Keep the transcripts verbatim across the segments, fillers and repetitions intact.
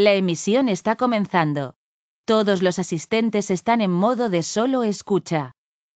La emisión está comenzando. Todos los asistentes están en modo de solo escucha.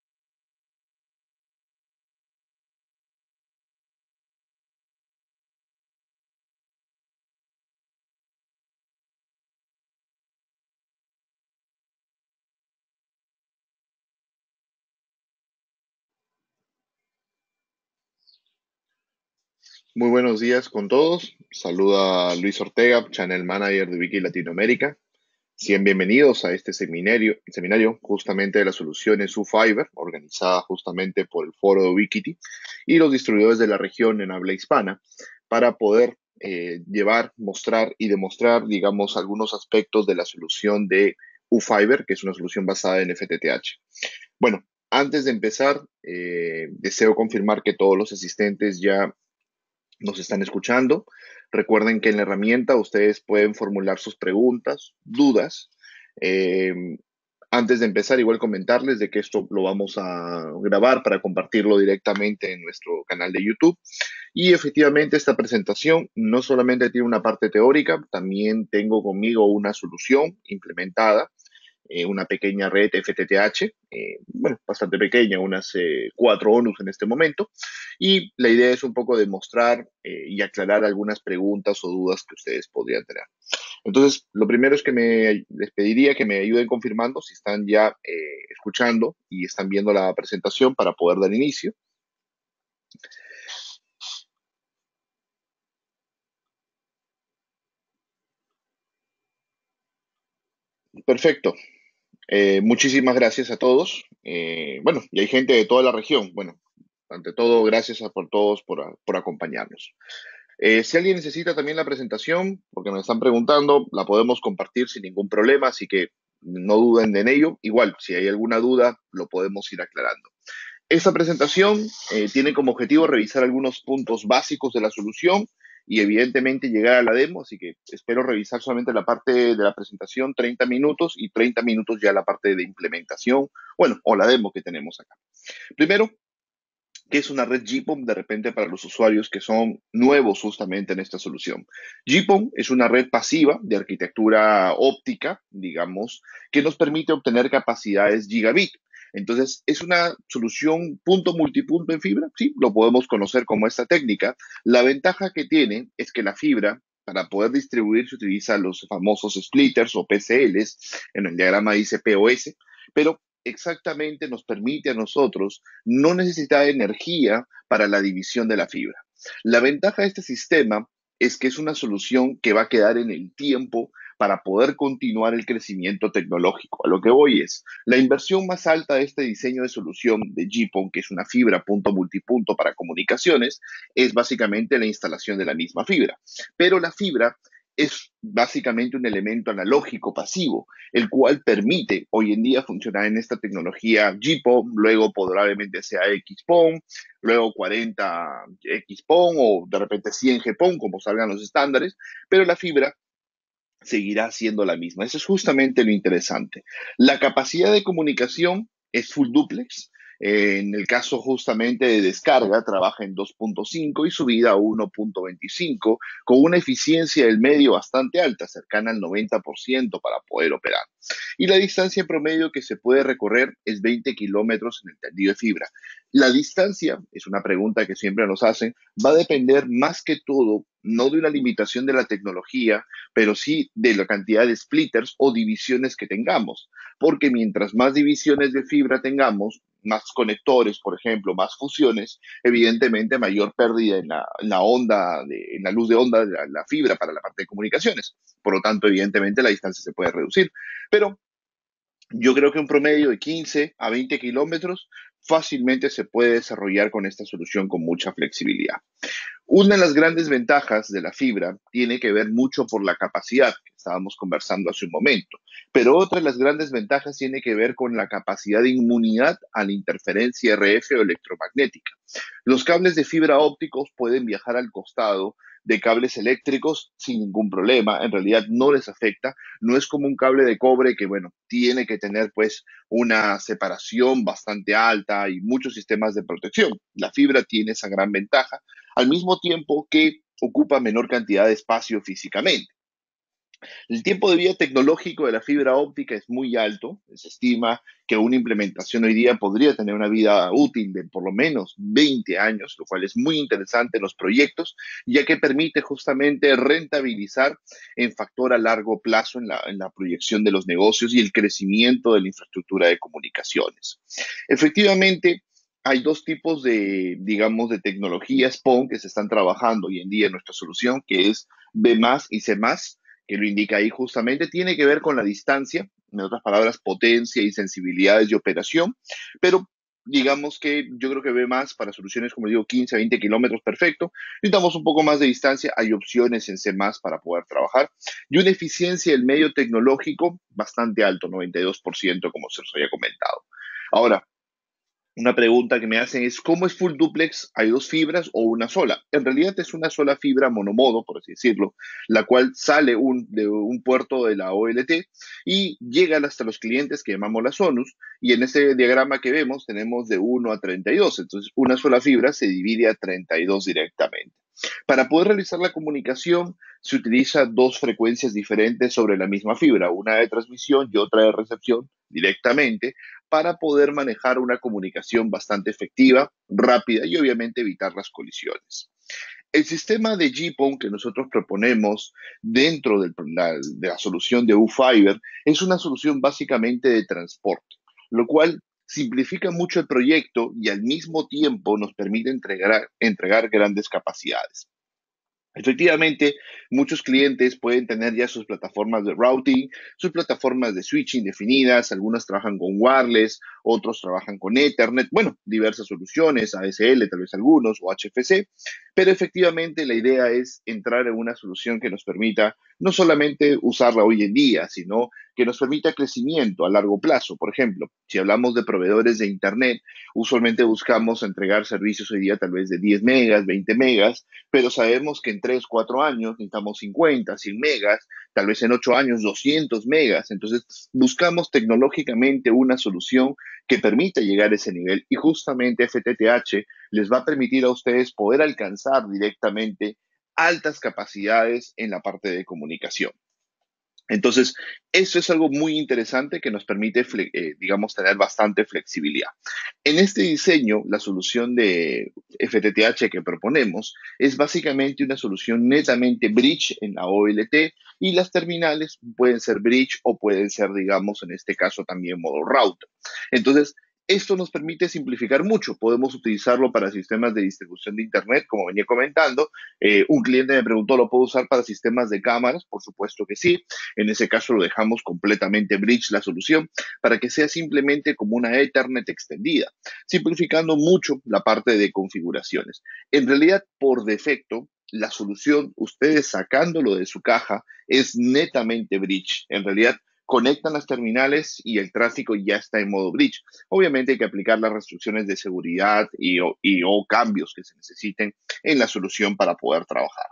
Muy buenos días con todos. Saluda Luis Ortega, Channel Manager de Wiki Latinoamérica. Sean bienvenidos a este seminario, seminario justamente de las soluciones UFiber, organizada justamente por el foro de Wikity y los distribuidores de la región en habla hispana, para poder eh, llevar, mostrar y demostrar, digamos, algunos aspectos de la solución de UFiber, que es una solución basada en F T T H. Bueno, antes de empezar, eh, deseo confirmar que todos los asistentes ya nos están escuchando. Recuerden que en la herramienta ustedes pueden formular sus preguntas, dudas. Eh, Antes de empezar, igual comentarles de que esto lo vamos a grabar para compartirlo directamente en nuestro canal de YouTube. Y efectivamente esta presentación no solamente tiene una parte teórica, también tengo conmigo una solución implementada, eh, una pequeña red F T T H, eh, bueno, bastante pequeña, unas eh, cuatro ONUs en este momento. Y la idea es un poco demostrar eh, y aclarar algunas preguntas o dudas que ustedes podrían tener. Entonces, lo primero es que me, les pediría que me ayuden confirmando si están ya eh, escuchando y están viendo la presentación para poder dar inicio. Perfecto. Eh, muchísimas gracias a todos. Eh, bueno, y hay gente de toda la región. Bueno, ante todo, gracias a por todos por, por acompañarnos. Eh, si alguien necesita también la presentación, porque me están preguntando, la podemos compartir sin ningún problema, así que no duden en ello. Igual, si hay alguna duda, lo podemos ir aclarando. Esta presentación eh, tiene como objetivo revisar algunos puntos básicos de la solución y evidentemente llegar a la demo, así que espero revisar solamente la parte de la presentación, treinta minutos, y treinta minutos ya la parte de implementación, bueno, o la demo que tenemos acá. Primero, ¿qué es una red G P O N de repente para los usuarios que son nuevos justamente en esta solución? G P O N es una red pasiva de arquitectura óptica, digamos, que nos permite obtener capacidades gigabit. Entonces, es una solución punto multipunto en fibra, sí, lo podemos conocer como esta técnica. La ventaja que tiene es que la fibra, para poder distribuir, se utiliza los famosos splitters o P C Ls, en el diagrama dice P O S, pero exactamente nos permite a nosotros no necesita energía para la división de la fibra. La ventaja de este sistema es que es una solución que va a quedar en el tiempo para poder continuar el crecimiento tecnológico. A lo que voy es, la inversión más alta de este diseño de solución de G P O N, que es una fibra punto multipunto para comunicaciones, es básicamente la instalación de la misma fibra. Pero la fibra es básicamente un elemento analógico pasivo, el cual permite hoy en día funcionar en esta tecnología G P O N, luego probablemente sea X P O N, luego cuarenta X P O N o de repente cien G P O N, como salgan los estándares, pero la fibra seguirá siendo la misma. Eso es justamente lo interesante. La capacidad de comunicación es full duplex. Eh, en el caso justamente de descarga, trabaja en dos punto cinco y subida a uno punto veinticinco, con una eficiencia del medio bastante alta, cercana al noventa por ciento para poder operar. Y la distancia en promedio que se puede recorrer es veinte kilómetros en el tendido de fibra. La distancia, es una pregunta que siempre nos hacen, va a depender más que todo, no de una limitación de la tecnología, pero sí de la cantidad de splitters o divisiones que tengamos. Porque mientras más divisiones de fibra tengamos, más conectores, por ejemplo, más fusiones, evidentemente mayor pérdida en la, en la onda, de, en la luz de onda de la, la fibra para la parte de comunicaciones. Por lo tanto, evidentemente la distancia se puede reducir. Pero yo creo que un promedio de quince a veinte kilómetros fácilmente se puede desarrollar con esta solución con mucha flexibilidad. Una de las grandes ventajas de la fibra tiene que ver mucho por la capacidad que estábamos conversando hace un momento, pero otra de las grandes ventajas tiene que ver con la capacidad de inmunidad a la interferencia R F o electromagnética. Los cables de fibra ópticos pueden viajar al costado de cables eléctricos sin ningún problema, en realidad no les afecta, no es como un cable de cobre que, bueno, tiene que tener pues una separación bastante alta y muchos sistemas de protección. La fibra tiene esa gran ventaja, al mismo tiempo que ocupa menor cantidad de espacio físicamente. El tiempo de vida tecnológico de la fibra óptica es muy alto. Se estima que una implementación hoy día podría tener una vida útil de por lo menos veinte años, lo cual es muy interesante en los proyectos, ya que permite justamente rentabilizar en factor a largo plazo en la, en la proyección de los negocios y el crecimiento de la infraestructura de comunicaciones. Efectivamente, hay dos tipos de, digamos, de tecnologías P O N que se están trabajando hoy en día en nuestra solución, que es B más y C más, que lo indica ahí justamente, tiene que ver con la distancia, en otras palabras, potencia y sensibilidades de operación, pero digamos que yo creo que B más para soluciones, como digo, quince a veinte kilómetros, perfecto. Necesitamos un poco más de distancia, hay opciones en C más para poder trabajar, y una eficiencia del medio tecnológico bastante alto, noventa y dos por ciento, como se los había comentado. Ahora, una pregunta que me hacen es, ¿cómo es full duplex? ¿Hay dos fibras o una sola? En realidad es una sola fibra monomodo, por así decirlo, la cual sale un, de un puerto de la O L T y llega hasta los clientes que llamamos las ONUs, y en ese diagrama que vemos tenemos de uno a treinta y dos, entonces una sola fibra se divide a treinta y dos directamente. Para poder realizar la comunicación se utiliza dos frecuencias diferentes sobre la misma fibra, una de transmisión y otra de recepción directamente, para poder manejar una comunicación bastante efectiva, rápida y obviamente evitar las colisiones. El sistema de G P O N que nosotros proponemos dentro de la, de la solución de U-Fiber es una solución básicamente de transporte, lo cual simplifica mucho el proyecto y al mismo tiempo nos permite entregar, entregar grandes capacidades. Efectivamente, muchos clientes pueden tener ya sus plataformas de routing, sus plataformas de switching definidas, algunas trabajan con wireless, otros trabajan con Ethernet, bueno, diversas soluciones, A S L tal vez algunos, o H F C, pero efectivamente la idea es entrar en una solución que nos permita no solamente usarla hoy en día, sino que nos permita crecimiento a largo plazo. Por ejemplo, si hablamos de proveedores de Internet, usualmente buscamos entregar servicios hoy día tal vez de diez megas, veinte megas, pero sabemos que en tres, cuatro años necesitamos cincuenta, cien megas, tal vez en ocho años doscientos megas. Entonces, buscamos tecnológicamente una solución que permita llegar a ese nivel y justamente F T T H les va a permitir a ustedes poder alcanzar directamente altas capacidades en la parte de comunicación. Entonces, eso es algo muy interesante que nos permite, eh, digamos, tener bastante flexibilidad. En este diseño, la solución de F T T H que proponemos es básicamente una solución netamente bridge en la O L T y las terminales pueden ser bridge o pueden ser, digamos, en este caso también modo router. Entonces, esto nos permite simplificar mucho. Podemos utilizarlo para sistemas de distribución de Internet, como venía comentando. Eh, un cliente me preguntó, ¿lo puedo usar para sistemas de cámaras? Por supuesto que sí. En ese caso lo dejamos completamente bridge la solución para que sea simplemente como una Ethernet extendida, simplificando mucho la parte de configuraciones. En realidad, por defecto, la solución, ustedes sacándolo de su caja, es netamente bridge. En realidad, conectan las terminales y el tráfico ya está en modo bridge. Obviamente hay que aplicar las restricciones de seguridad y o, y, o cambios que se necesiten en la solución para poder trabajar.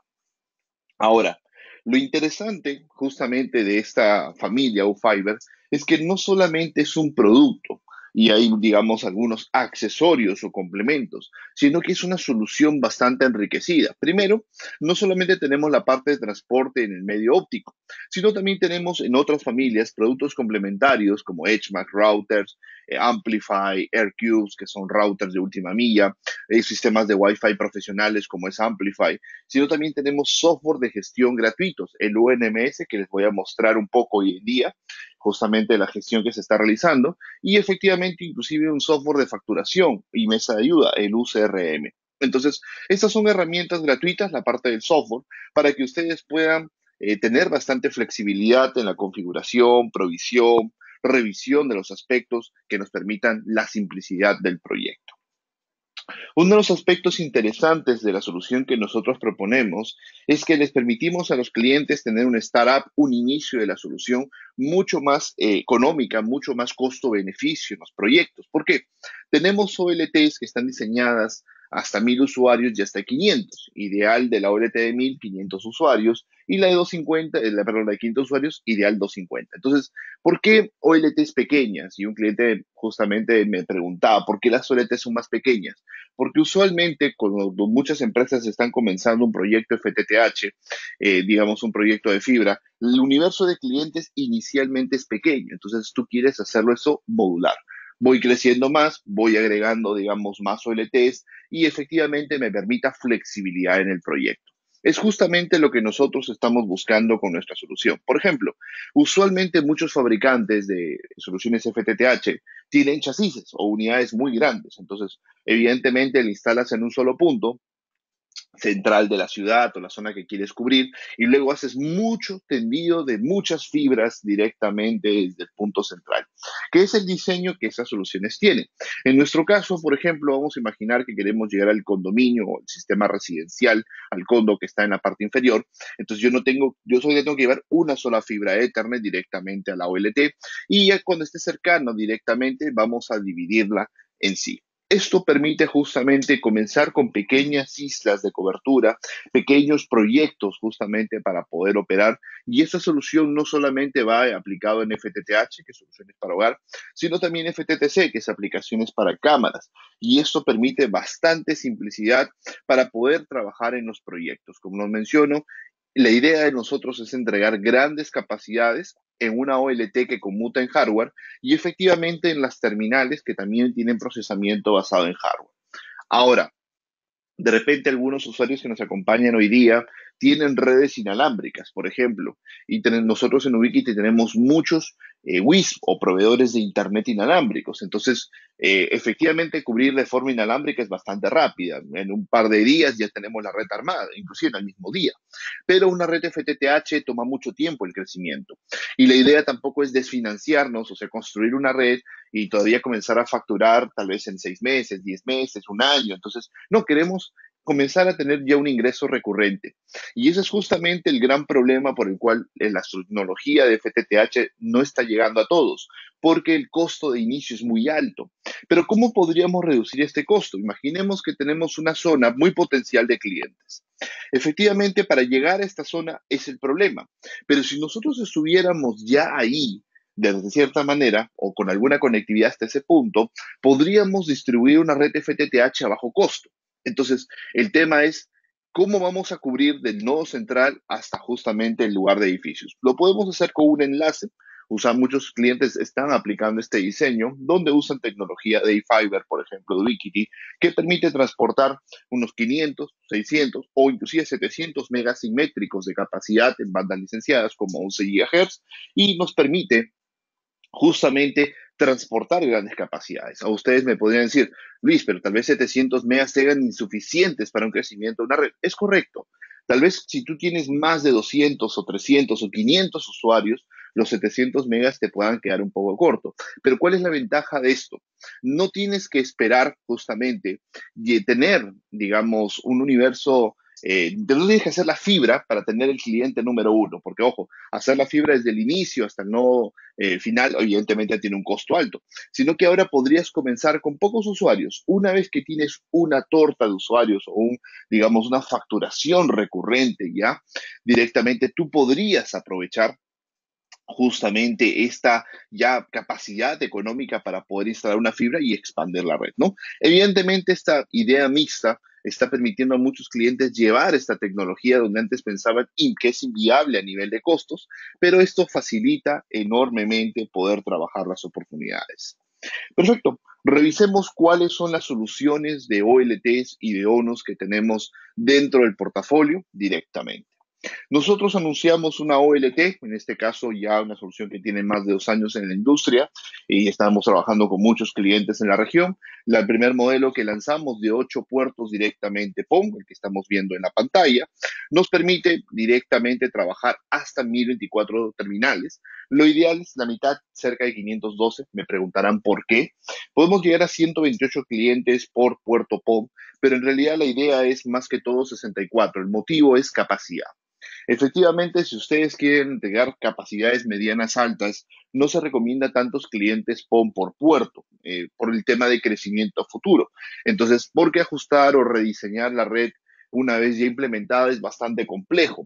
Ahora, lo interesante justamente de esta familia U-Fiber es que no solamente es un producto y hay, digamos, algunos accesorios o complementos, sino que es una solución bastante enriquecida. Primero, no solamente tenemos la parte de transporte en el medio óptico, sino también tenemos en otras familias productos complementarios como EdgeMac routers, eh, Amplify, AirCubes, que son routers de última milla, eh, sistemas de Wi-Fi profesionales como es Amplify, sino también tenemos software de gestión gratuitos, el U N M S, que les voy a mostrar un poco hoy en día, justamente la gestión que se está realizando, y efectivamente inclusive un software de facturación y mesa de ayuda, el U C R M. Entonces, estas son herramientas gratuitas, la parte del software, para que ustedes puedan eh, tener bastante flexibilidad en la configuración, provisión, revisión de los aspectos que nos permitan la simplicidad del proyecto. Uno de los aspectos interesantes de la solución que nosotros proponemos es que les permitimos a los clientes tener un startup, un inicio de la solución mucho más eh, económica, mucho más costo-beneficio en los proyectos. ¿Por qué? Tenemos O L Ts que están diseñadas hasta mil usuarios y hasta quinientos. Ideal de la O L T de mil, quinientos usuarios, y la de doscientos cincuenta, eh, la, perdón, la de quinientos usuarios, ideal doscientos cincuenta. Entonces, ¿por qué O L Ts pequeñas? Y un cliente justamente me preguntaba, ¿por qué las O L Ts son más pequeñas? Porque usualmente cuando muchas empresas están comenzando un proyecto F T T H, eh, digamos un proyecto de fibra, el universo de clientes inicialmente es pequeño, entonces tú quieres hacerlo eso modular. Voy creciendo más, voy agregando, digamos, más O L Ts y efectivamente me permita flexibilidad en el proyecto. Es justamente lo que nosotros estamos buscando con nuestra solución. Por ejemplo, usualmente muchos fabricantes de soluciones F T T H tienen chasis o unidades muy grandes. Entonces, evidentemente, le instalas en un solo punto central de la ciudad o la zona que quieres cubrir y luego haces mucho tendido de muchas fibras directamente desde el punto central, que es el diseño que esas soluciones tienen. En nuestro caso, por ejemplo, vamos a imaginar que queremos llegar al condominio o al sistema residencial, al condo que está en la parte inferior. Entonces yo no tengo, yo soy de tengo que llevar una sola fibra Ethernet directamente a la O L T y ya cuando esté cercano directamente vamos a dividirla en sí. Esto permite justamente comenzar con pequeñas islas de cobertura, pequeños proyectos justamente para poder operar. Y esta solución no solamente va aplicado en F T T H, que es soluciones para hogar, sino también F T T C, que es aplicaciones para cámaras. Y esto permite bastante simplicidad para poder trabajar en los proyectos. Como nos menciono, la idea de nosotros es entregar grandes capacidades en una O L T que conmuta en hardware y efectivamente en las terminales que también tienen procesamiento basado en hardware. Ahora, de repente algunos usuarios que nos acompañan hoy día tienen redes inalámbricas, por ejemplo, y tenemos, nosotros en Ubiquiti tenemos muchos eh, W I S P o proveedores de Internet inalámbricos. Entonces, eh, efectivamente, cubrir de forma inalámbrica es bastante rápida. En un par de días ya tenemos la red armada, inclusive en el mismo día. Pero una red F T T H toma mucho tiempo el crecimiento. Y la idea tampoco es desfinanciarnos, o sea, construir una red y todavía comenzar a facturar tal vez en seis meses, diez meses, un año. Entonces, no queremos comenzar a tener ya un ingreso recurrente. Y ese es justamente el gran problema por el cual la tecnología de F T T H no está llegando a todos, porque el costo de inicio es muy alto. Pero ¿cómo podríamos reducir este costo? Imaginemos que tenemos una zona muy potencial de clientes. Efectivamente, para llegar a esta zona es el problema. Pero si nosotros estuviéramos ya ahí, de cierta manera, o con alguna conectividad hasta ese punto, podríamos distribuir una red F T T H a bajo costo. Entonces, el tema es cómo vamos a cubrir del nodo central hasta justamente el lugar de edificios. Lo podemos hacer con un enlace. Usan, muchos clientes están aplicando este diseño donde usan tecnología de iFiber, por ejemplo, de Ubiquiti, que permite transportar unos quinientos, seiscientos o inclusive setecientos megas simétricos de capacidad en bandas licenciadas como once gigahertz y nos permite justamente transportar grandes capacidades. A ustedes me podrían decir, Luis, pero tal vez setecientos megas sean insuficientes para un crecimiento de una red. Es correcto. Tal vez si tú tienes más de doscientos o trescientos o quinientos usuarios, los setecientos megas te puedan quedar un poco corto. Pero ¿cuál es la ventaja de esto? No tienes que esperar justamente y tener, digamos, un universo. Eh, no tienes que hacer la fibra para tener el cliente número uno, porque ojo, hacer la fibra desde el inicio hasta el no eh, final, evidentemente tiene un costo alto, sino que ahora podrías comenzar con pocos usuarios. Una vez que tienes una torta de usuarios o un, digamos, una facturación recurrente ya, directamente tú podrías aprovechar justamente esta ya capacidad económica para poder instalar una fibra y expandir la red, ¿no? Evidentemente, esta idea mixta está permitiendo a muchos clientes llevar esta tecnología donde antes pensaban que es inviable a nivel de costos, pero esto facilita enormemente poder trabajar las oportunidades. Perfecto. Revisemos cuáles son las soluciones de O L Ts y de O N Os que tenemos dentro del portafolio directamente. Nosotros anunciamos una O L T, en este caso ya una solución que tiene más de dos años en la industria y estamos trabajando con muchos clientes en la región. La- El primer modelo que lanzamos de ocho puertos directamente P O M, el que estamos viendo en la pantalla, nos permite directamente trabajar hasta mil veinticuatro terminales. Lo ideal es la mitad, cerca de quinientos doce. Me preguntarán por qué. Podemos llegar a ciento veintiocho clientes por puerto P O M, pero en realidad la idea es más que todo sesenta y cuatro. El motivo es capacidad. Efectivamente, si ustedes quieren entregar capacidades medianas altas, no se recomienda tantos clientes PON por puerto, eh, por el tema de crecimiento a futuro. Entonces, porque ajustar o rediseñar la red una vez ya implementada es bastante complejo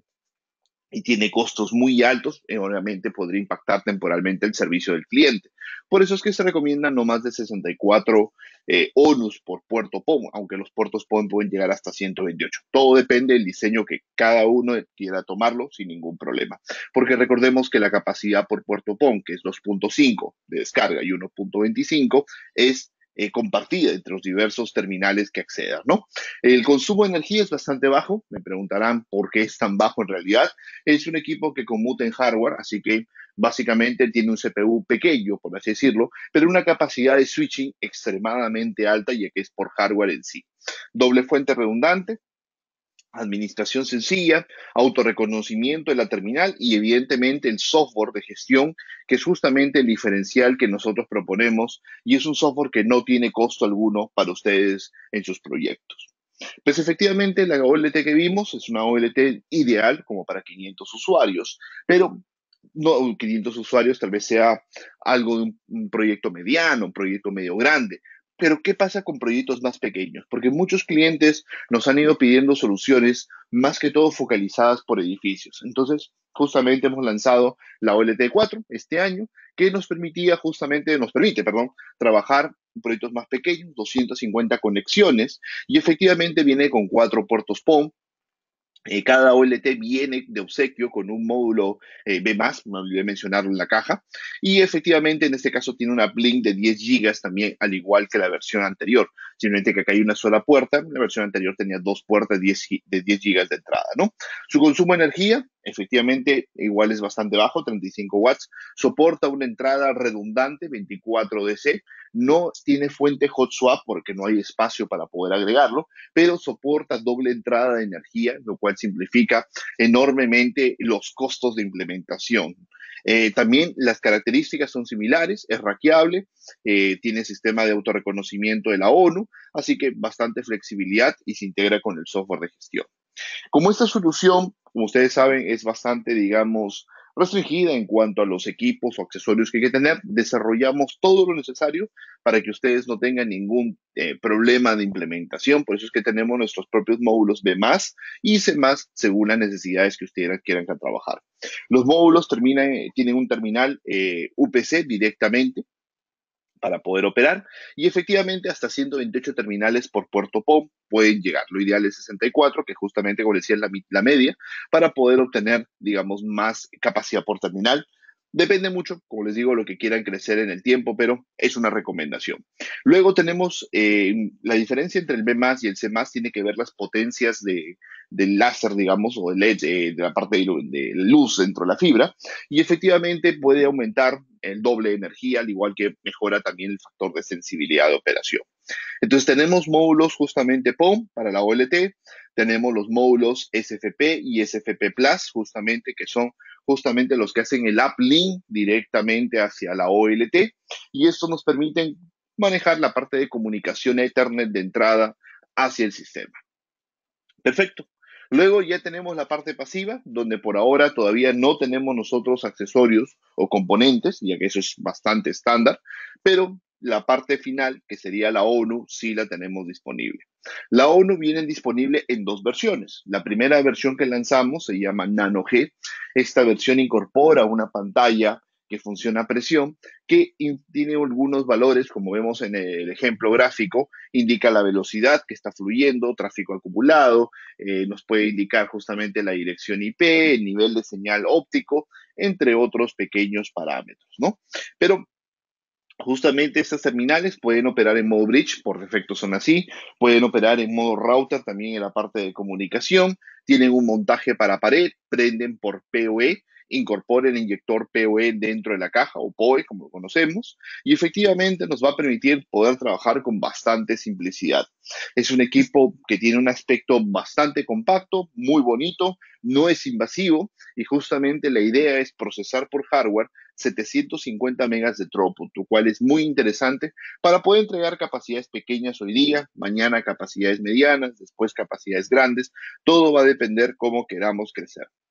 y tiene costos muy altos, eh, obviamente podría impactar temporalmente el servicio del cliente. Por eso es que se recomienda no más de sesenta y cuatro eh, ONUs por puerto PON, aunque los puertos PON pueden llegar hasta ciento veintiocho. Todo depende del diseño que cada uno quiera tomarlo sin ningún problema. Porque recordemos que la capacidad por puerto PON, que es dos punto cinco de descarga y uno punto veinticinco, es eh, compartida entre los diversos terminales que accedan, ¿no? El consumo de energía es bastante bajo. Me preguntarán por qué es tan bajo en realidad. Es un equipo que conmuta en hardware, así que básicamente tiene un C P U pequeño, por así decirlo, pero una capacidad de switching extremadamente alta, ya que es por hardware en sí. Doble fuente redundante, administración sencilla, autorreconocimiento de la terminal y evidentemente el software de gestión, que es justamente el diferencial que nosotros proponemos y es un software que no tiene costo alguno para ustedes en sus proyectos. Pues efectivamente la O L T que vimos es una O L T ideal como para quinientos usuarios, pero no quinientos usuarios tal vez sea algo de un, un proyecto mediano, un proyecto medio grande. Pero ¿qué pasa con proyectos más pequeños? Porque muchos clientes nos han ido pidiendo soluciones más que todo focalizadas por edificios. Entonces, justamente hemos lanzado la O L T cuatro este año, que nos permitía justamente, nos permite, perdón, trabajar proyectos más pequeños, doscientas cincuenta conexiones, y efectivamente viene con cuatro puertos PON. Eh, cada O L T viene de obsequio con un módulo eh, B más, me olvidé mencionarlo en la caja, y efectivamente en este caso tiene una Blink de diez gigas también, al igual que la versión anterior, simplemente que acá hay una sola puerta, la versión anterior tenía dos puertas de diez, de diez gigas de entrada, ¿no? Su consumo de energía, efectivamente, igual es bastante bajo, treinta y cinco watts, soporta una entrada redundante, veinticuatro D C, no tiene fuente hot swap porque no hay espacio para poder agregarlo, pero soporta doble entrada de energía, lo cual simplifica enormemente los costos de implementación. Eh, también las características son similares, es rackeable, eh, tiene sistema de autorreconocimiento de la ONU, así que bastante flexibilidad y se integra con el software de gestión. Como esta solución, como ustedes saben, es bastante, digamos, restringida en cuanto a los equipos o accesorios que hay que tener, desarrollamos todo lo necesario para que ustedes no tengan ningún eh, problema de implementación. Por eso es que tenemos nuestros propios módulos B más y C más según las necesidades que ustedes quieran trabajar. Los módulos terminan, tienen un terminal eh, U P C directamente para poder operar y efectivamente hasta ciento veintiocho terminales por puerto PON pueden llegar. Lo ideal es sesenta y cuatro, que justamente, como decía, es la, la media, para poder obtener, digamos, más capacidad por terminal. Depende mucho, como les digo, lo que quieran crecer en el tiempo, pero es una recomendación. Luego tenemos eh, la diferencia entre el B más y el C más, tiene que ver las potencias de, del láser, digamos, o del L E D, eh, de la parte de, de luz dentro de la fibra, y efectivamente puede aumentar el doble de energía, al igual que mejora también el factor de sensibilidad de operación. Entonces tenemos módulos justamente PON para la O L T, tenemos los módulos S F P y S F P Plus, justamente, que son justamente los que hacen el uplink directamente hacia la O L T, y esto nos permite manejar la parte de comunicación Ethernet de entrada hacia el sistema. Perfecto. Luego ya tenemos la parte pasiva, donde por ahora todavía no tenemos nosotros accesorios o componentes, ya que eso es bastante estándar, pero la parte final, que sería la ONU, sí la tenemos disponible. La ONU viene disponible en dos versiones. La primera versión que lanzamos se llama Nano G. Esta versión incorpora una pantalla que funciona a presión, que tiene algunos valores, como vemos en el ejemplo gráfico, indica la velocidad que está fluyendo, tráfico acumulado, eh, nos puede indicar justamente la dirección I P, el nivel de señal óptico, entre otros pequeños parámetros, ¿no? Pero justamente estas terminales pueden operar en modo bridge, por defecto son así, pueden operar en modo router también en la parte de comunicación, tienen un montaje para pared, prenden por P O E, incorpora el inyector P O E dentro de la caja o P O E como lo conocemos y efectivamente nos va a permitir poder trabajar con bastante simplicidad. Es un equipo que tiene un aspecto bastante compacto, muy bonito, no es invasivo y justamente la idea es procesar por hardware setecientos cincuenta megas de throughput, lo cual es muy interesante para poder entregar capacidades pequeñas hoy día, mañana capacidades medianas, después capacidades grandes. Todo va a depender cómo queramos crecer.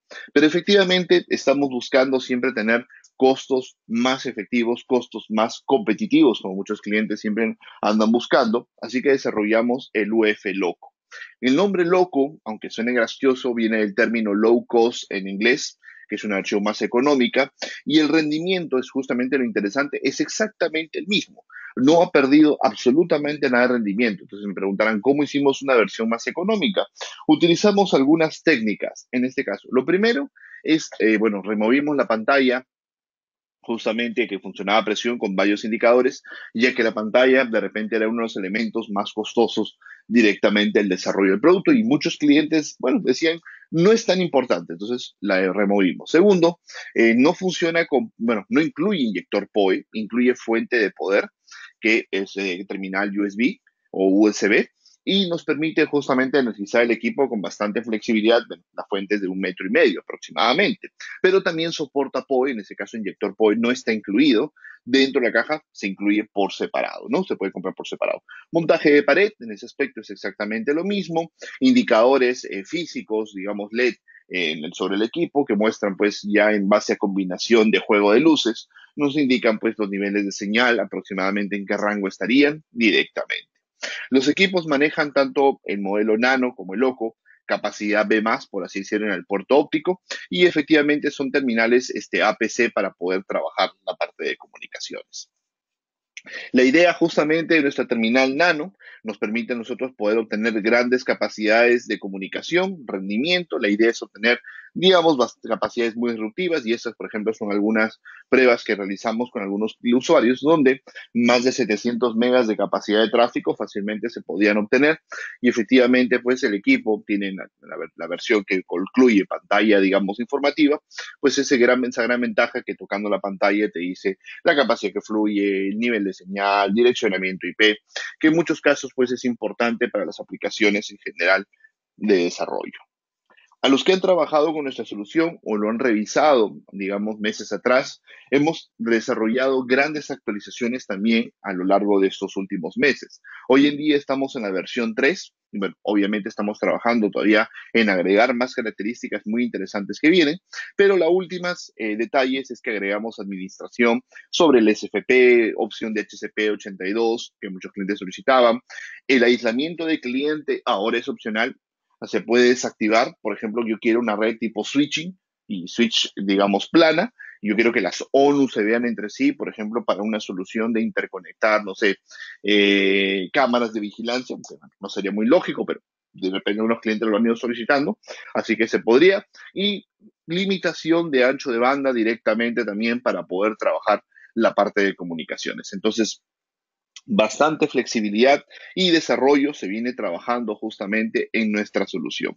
Pero efectivamente estamos buscando siempre tener costos más efectivos, costos más competitivos, como muchos clientes siempre andan buscando, así que desarrollamos el U F Loco. El nombre loco, aunque suene gracioso, viene del término low cost en inglés, que es una versión más económica, y el rendimiento es justamente lo interesante, es exactamente el mismo. No ha perdido absolutamente nada de rendimiento. Entonces me preguntarán, ¿cómo hicimos una versión más económica? Utilizamos algunas técnicas en este caso. Lo primero es, eh, bueno, removimos la pantalla justamente que funcionaba a presión con varios indicadores, ya que la pantalla de repente era uno de los elementos más costosos directamente del desarrollo del producto y muchos clientes, bueno, decían, no es tan importante, entonces la removimos. Segundo, eh, no funciona con, bueno, no incluye inyector P O E, incluye fuente de poder, que es eh, terminal U S B o U S B, y nos permite justamente energizar el equipo con bastante flexibilidad. Bueno, la fuente es de un metro y medio aproximadamente, pero también soporta P O E, en este caso inyector P O E no está incluido dentro de la caja, se incluye por separado, ¿no? Se puede comprar por separado. Montaje de pared, en ese aspecto es exactamente lo mismo, indicadores eh, físicos, digamos L E D, eh, sobre el equipo que muestran pues ya en base a combinación de juego de luces, nos indican pues los niveles de señal, aproximadamente en qué rango estarían directamente. Los equipos manejan tanto el modelo Nano como el Loco, capacidad B más, por así decirlo, en el puerto óptico, y efectivamente son terminales este, A P C para poder trabajar la parte de comunicaciones. La idea justamente de nuestra terminal Nano nos permite a nosotros poder obtener grandes capacidades de comunicación, rendimiento. La idea es obtener, digamos, capacidades muy disruptivas y estas, por ejemplo, son algunas pruebas que realizamos con algunos usuarios donde más de setecientos megas de capacidad de tráfico fácilmente se podían obtener y efectivamente, pues el equipo tiene la, la, la versión que incluye pantalla, digamos, informativa, pues ese gran, esa gran ventaja que tocando la pantalla te dice la capacidad que fluye, el nivel de señal, direccionamiento I P, que en muchos casos pues es importante para las aplicaciones en general de desarrollo. A los que han trabajado con nuestra solución o lo han revisado, digamos, meses atrás, hemos desarrollado grandes actualizaciones también a lo largo de estos últimos meses. Hoy en día estamos en la versión tres, y bueno, obviamente estamos trabajando todavía en agregar más características muy interesantes que vienen, pero la últimas eh, detalles es que agregamos administración sobre el S F P, opción de H C P ochenta y dos, que muchos clientes solicitaban. El aislamiento de cliente ahora es opcional, se puede desactivar. Por ejemplo, yo quiero una red tipo switching y switch, digamos, plana. Yo quiero que las ONU se vean entre sí, por ejemplo, para una solución de interconectar, no sé, eh, cámaras de vigilancia, que no sería muy lógico, pero de repente unos clientes lo han ido solicitando, así que se podría. Y limitación de ancho de banda directamente también para poder trabajar la parte de comunicaciones. Entonces, bastante flexibilidad y desarrollo se viene trabajando justamente en nuestra solución.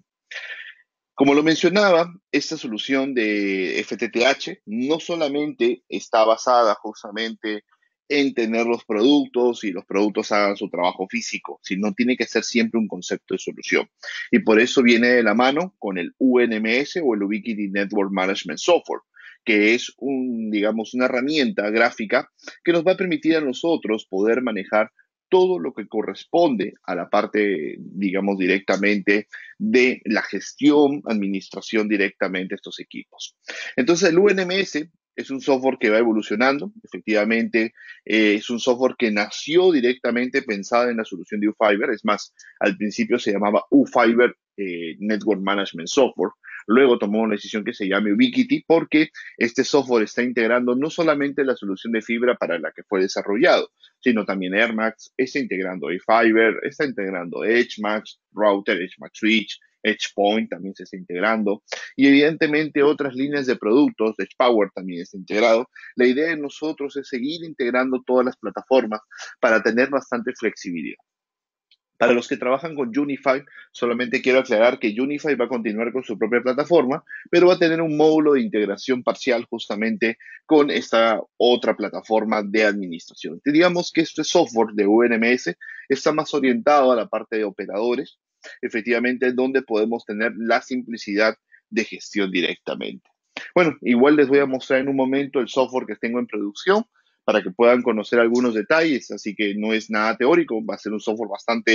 Como lo mencionaba, esta solución de F T T H no solamente está basada justamente en tener los productos y los productos hagan su trabajo físico, sino tiene que ser siempre un concepto de solución. Y por eso viene de la mano con el U N M S o el Ubiquiti Network Management Software, que es un, digamos, una herramienta gráfica que nos va a permitir a nosotros poder manejar todo lo que corresponde a la parte, digamos, directamente de la gestión, administración directamente de estos equipos. Entonces, el U N M S es un software que va evolucionando. Efectivamente, eh, es un software que nació directamente pensado en la solución de UFiber. Es más, al principio se llamaba UFiber eh, Network Management Software. Luego tomó una decisión que se llame Ubiquiti porque este software está integrando no solamente la solución de fibra para la que fue desarrollado, sino también AirMax, está integrando iFiber, está integrando EdgeMax, Router, EdgeMax Switch, EdgePoint también se está integrando y evidentemente otras líneas de productos, EdgePower también está integrado. La idea de nosotros es seguir integrando todas las plataformas para tener bastante flexibilidad. Para los que trabajan con Unify, solamente quiero aclarar que Unify va a continuar con su propia plataforma, pero va a tener un módulo de integración parcial justamente con esta otra plataforma de administración. Digamos que este software de U N M S está más orientado a la parte de operadores, efectivamente, donde podemos tener la simplicidad de gestión directamente. Bueno, igual les voy a mostrar en un momento el software que tengo en producción para que puedan conocer algunos detalles, así que no es nada teórico, va a ser un software bastante,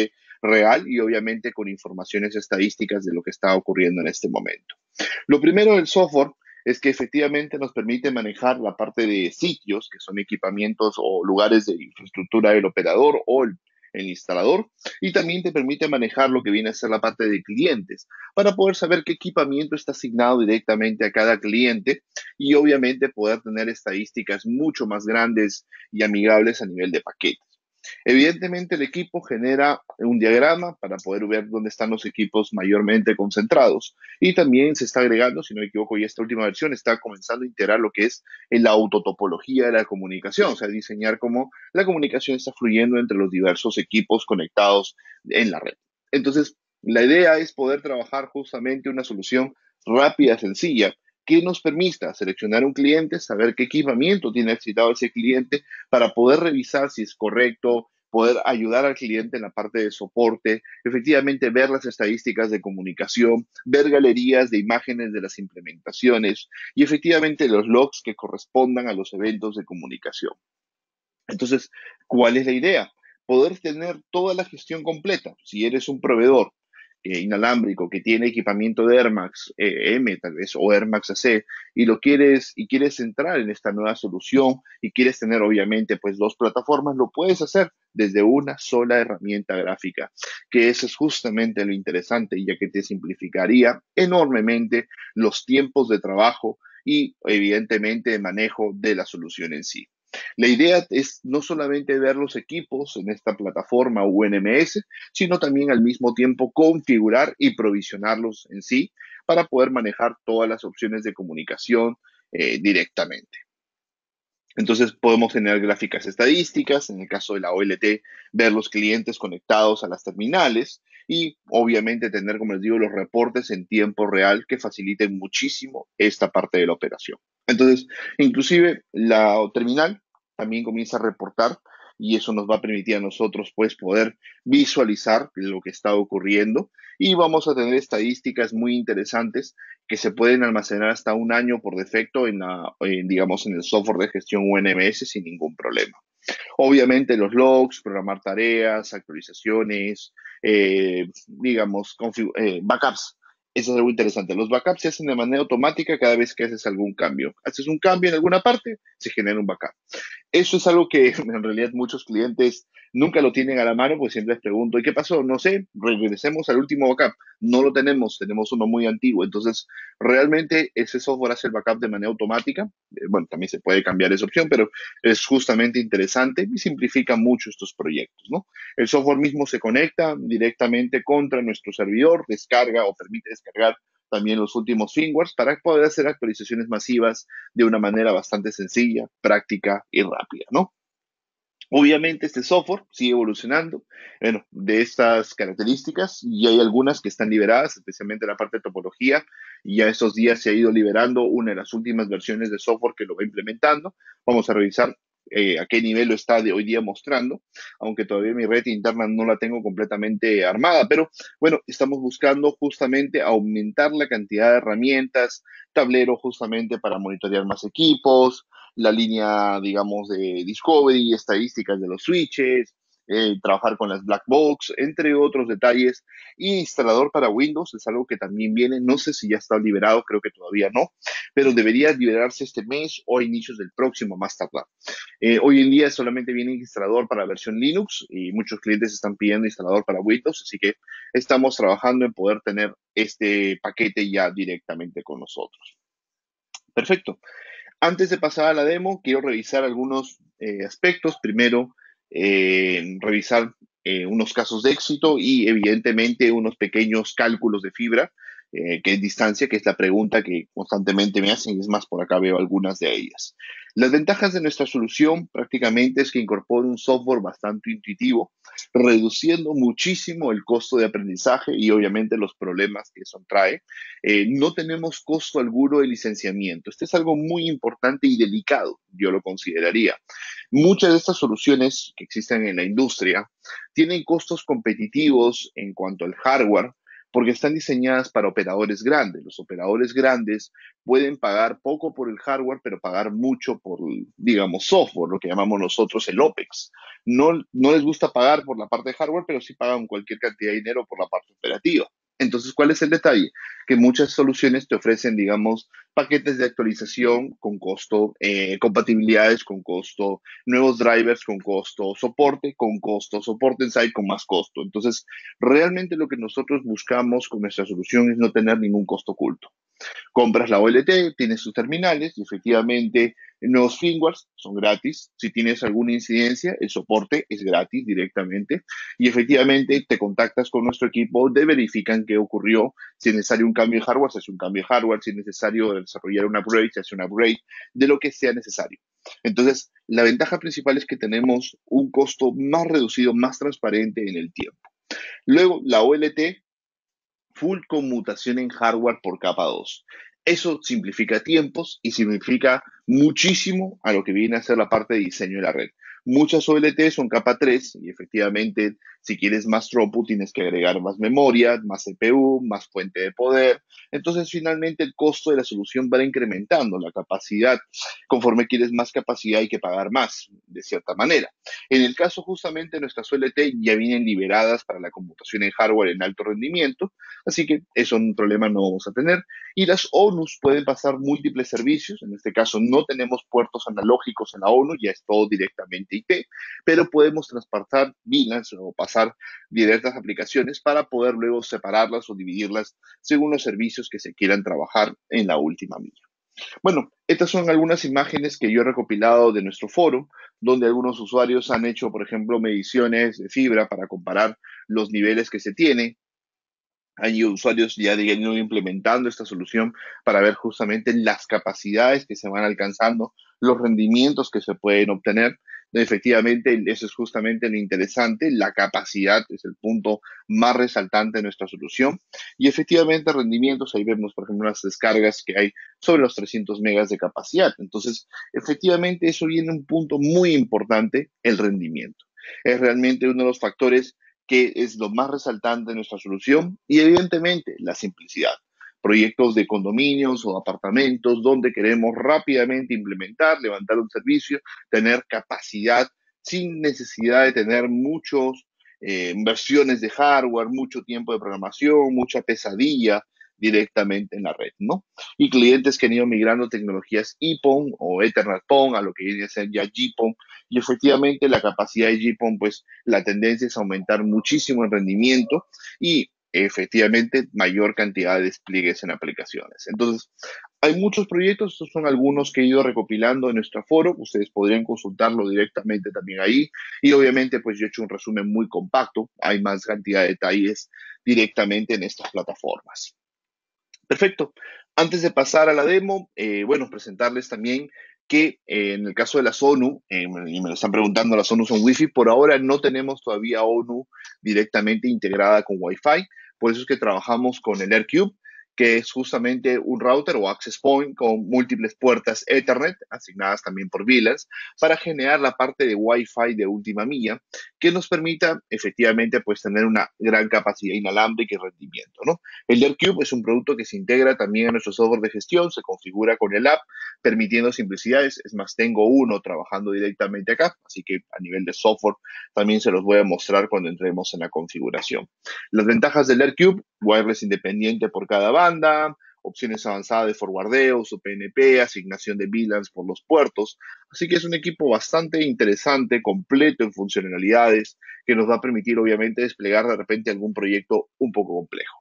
real y obviamente con informaciones estadísticas de lo que está ocurriendo en este momento. Lo primero del software es que efectivamente nos permite manejar la parte de sitios, que son equipamientos o lugares de infraestructura del operador o el, el instalador, y también te permite manejar lo que viene a ser la parte de clientes, para poder saber qué equipamiento está asignado directamente a cada cliente y obviamente poder tener estadísticas mucho más grandes y amigables a nivel de paquetes. Evidentemente, el equipo genera un diagrama para poder ver dónde están los equipos mayormente concentrados y también se está agregando, si no me equivoco, y esta última versión está comenzando a integrar lo que es la autotopología de la comunicación, o sea, diseñar cómo la comunicación está fluyendo entre los diversos equipos conectados en la red. Entonces, la idea es poder trabajar justamente una solución rápida, sencilla, que nos permita seleccionar un cliente, saber qué equipamiento tiene excitado ese cliente para poder revisar si es correcto, poder ayudar al cliente en la parte de soporte, efectivamente ver las estadísticas de comunicación, ver galerías de imágenes de las implementaciones y efectivamente los logs que correspondan a los eventos de comunicación. Entonces, ¿cuál es la idea? Poder tener toda la gestión completa. Si eres un proveedor eh, inalámbrico que tiene equipamiento de AirMax eh, M tal vez o AirMax A C y lo quieres y quieres entrar en esta nueva solución y quieres tener obviamente pues dos plataformas, lo puedes hacer desde una sola herramienta gráfica, que eso es justamente lo interesante, ya que te simplificaría enormemente los tiempos de trabajo y evidentemente de manejo de la solución en sí. La idea es no solamente ver los equipos en esta plataforma U N M S, sino también al mismo tiempo configurar y provisionarlos en sí para poder manejar todas las opciones de comunicación eh, directamente. Entonces podemos generar gráficas estadísticas, en el caso de la O L T, ver los clientes conectados a las terminales y obviamente tener, como les digo, los reportes en tiempo real que faciliten muchísimo esta parte de la operación. Entonces, inclusive la terminal también comienza a reportar y eso nos va a permitir a nosotros pues poder visualizar lo que está ocurriendo y vamos a tener estadísticas muy interesantes que se pueden almacenar hasta un año por defecto en, la, en, digamos, en el software de gestión U N M S sin ningún problema. Obviamente los logs, programar tareas, actualizaciones, eh, digamos, eh, backups. Eso es algo interesante. Los backups se hacen de manera automática cada vez que haces algún cambio. Haces un cambio en alguna parte, se genera un backup. Eso es algo que en realidad muchos clientes nunca lo tienen a la mano, pues siempre les pregunto, ¿y qué pasó? No sé, regresemos al último backup. No lo tenemos, tenemos uno muy antiguo. Entonces, realmente ese software hace el backup de manera automática. Eh, bueno, también se puede cambiar esa opción, pero es justamente interesante y simplifica mucho estos proyectos, ¿no? El software mismo se conecta directamente contra nuestro servidor, descarga o permite descargar también los últimos firmwares para poder hacer actualizaciones masivas de una manera bastante sencilla, práctica y rápida, ¿no? Obviamente este software sigue evolucionando, bueno, de estas características y hay algunas que están liberadas, especialmente la parte de topología, y ya estos días se ha ido liberando una de las últimas versiones de software que lo va implementando. Vamos a revisar eh, a qué nivel lo está de hoy día mostrando, aunque todavía mi red interna no la tengo completamente armada, pero bueno, estamos buscando justamente aumentar la cantidad de herramientas, tablero justamente para monitorear más equipos, la línea, digamos, de Discovery, estadísticas de los switches, eh, trabajar con las black box, entre otros detalles. Y instalador para Windows es algo que también viene, no sé si ya está liberado, creo que todavía no, pero debería liberarse este mes o a inicios del próximo, más tardar. Eh, hoy en día solamente viene instalador para la versión Linux y muchos clientes están pidiendo instalador para Windows, así que estamos trabajando en poder tener este paquete ya directamente con nosotros. Perfecto. Antes de pasar a la demo, quiero revisar algunos eh, aspectos. Primero, eh, revisar eh, unos casos de éxito y evidentemente unos pequeños cálculos de fibra, eh, que es distancia, que es la pregunta que constantemente me hacen, y es más, por acá veo algunas de ellas. Las ventajas de nuestra solución prácticamente es que incorpora un software bastante intuitivo, reduciendo muchísimo el costo de aprendizaje y obviamente los problemas que eso trae. Eh, no tenemos costo alguno de licenciamiento. Este es algo muy importante y delicado, yo lo consideraría. Muchas de estas soluciones que existen en la industria tienen costos competitivos en cuanto al hardware, porque están diseñadas para operadores grandes. Los operadores grandes pueden pagar poco por el hardware, pero pagar mucho por, digamos, software, lo que llamamos nosotros el OPEX. No, no les gusta pagar por la parte de hardware, pero sí pagan cualquier cantidad de dinero por la parte operativa. Entonces, ¿cuál es el detalle? Que muchas soluciones te ofrecen, digamos, paquetes de actualización con costo, eh, compatibilidades con costo, nuevos drivers con costo, soporte con costo, soporte en site con más costo. Entonces, realmente lo que nosotros buscamos con nuestra solución es no tener ningún costo oculto. Compras la O L T, tienes tus terminales y efectivamente nuevos firmwares son gratis. Si tienes alguna incidencia, el soporte es gratis directamente y efectivamente te contactas con nuestro equipo, de verifican qué ocurrió. Si es necesario un cambio de hardware, se hace un cambio de hardware. Si es necesario desarrollar un upgrade, se hace un upgrade de lo que sea necesario. Entonces, la ventaja principal es que tenemos un costo más reducido, más transparente en el tiempo. Luego, la O L T full conmutación en hardware por capa dos. Eso simplifica tiempos y significa muchísimo a lo que viene a ser la parte de diseño de la red. Muchas O L T son capa tres y efectivamente si quieres más throughput tienes que agregar más memoria, más C P U, más fuente de poder. Entonces finalmente el costo de la solución va incrementando la capacidad. Conforme quieres más capacidad hay que pagar más, de cierta manera. En el caso justamente nuestras O L T ya vienen liberadas para la computación en hardware en alto rendimiento, así que eso un problema no vamos a tener. Y las O N Us pueden pasar múltiples servicios, en este caso no tenemos puertos analógicos en la O N U, ya es todo directamente I P, pero podemos transportar V LANs o pasar directas aplicaciones para poder luego separarlas o dividirlas según los servicios que se quieran trabajar en la última milla. Bueno, estas son algunas imágenes que yo he recopilado de nuestro foro, donde algunos usuarios han hecho, por ejemplo, mediciones de fibra para comparar los niveles que se tiene. Hay usuarios ya de ido implementando esta solución para ver justamente las capacidades que se van alcanzando, los rendimientos que se pueden obtener. Efectivamente, eso es justamente lo interesante. La capacidad es el punto más resaltante de nuestra solución. Y efectivamente, rendimientos, ahí vemos, por ejemplo, las descargas que hay sobre los trescientos megas de capacidad. Entonces, efectivamente, eso viene un punto muy importante, el rendimiento. Es realmente uno de los factores que es lo más resaltante de nuestra solución y evidentemente la simplicidad. Proyectos de condominios o apartamentos donde queremos rápidamente implementar, levantar un servicio, tener capacidad sin necesidad de tener muchos eh, versiones de hardware, mucho tiempo de programación, mucha pesadilla directamente en la red, ¿no? Y clientes que han ido migrando tecnologías E P O N o Ethernet P O N a lo que viene a ser ya G P O N, y efectivamente la capacidad de G P O N, pues la tendencia es aumentar muchísimo el rendimiento y efectivamente mayor cantidad de despliegues en aplicaciones. Entonces, hay muchos proyectos, estos son algunos que he ido recopilando en nuestro foro, ustedes podrían consultarlo directamente también ahí, y obviamente pues yo he hecho un resumen muy compacto, hay más cantidad de detalles directamente en estas plataformas. Perfecto. Antes de pasar a la demo, eh, bueno, presentarles también que eh, en el caso de las O N U, eh, y me lo están preguntando, las O N U son Wi-Fi, por ahora no tenemos todavía O N U directamente integrada con Wi-Fi, por eso es que trabajamos con el AirCube, que es justamente un router o access point con múltiples puertas Ethernet, asignadas también por V LANs, para generar la parte de Wi-Fi de última milla, que nos permita efectivamente pues tener una gran capacidad inalámbrica y rendimiento, ¿no? El AirCube es un producto que se integra también a nuestro software de gestión, se configura con el app, permitiendo simplicidades. Es más, tengo uno trabajando directamente acá, así que a nivel de software también se los voy a mostrar cuando entremos en la configuración. Las ventajas del AirCube: wireless independiente por cada banda, opciones avanzadas de forwardeo, su P N P, asignación de V LANs por los puertos. Así que es un equipo bastante interesante, completo en funcionalidades, que nos va a permitir obviamente desplegar de repente algún proyecto un poco complejo.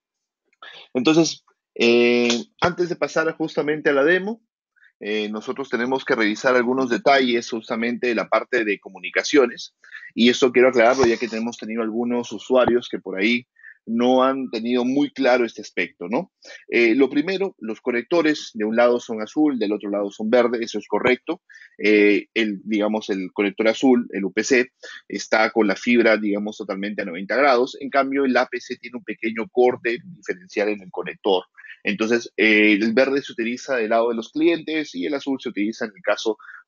Entonces, eh, antes de pasar justamente a la demo, eh, nosotros tenemos que revisar algunos detalles justamente de la parte de comunicaciones. Y esto quiero aclararlo ya que tenemos tenido algunos usuarios que por ahí no han tenido muy claro este aspecto, ¿no? Eh, lo primero, los conectores de un lado son azul, del otro lado son verde, eso es correcto. Eh, el, digamos, el conector azul, el U P C, está con la fibra, digamos, totalmente a noventa grados. En cambio, el A P C tiene un pequeño corte diferencial en el conector. Entonces, eh, el verde se utiliza del lado de los clientes y el azul se utiliza en el caso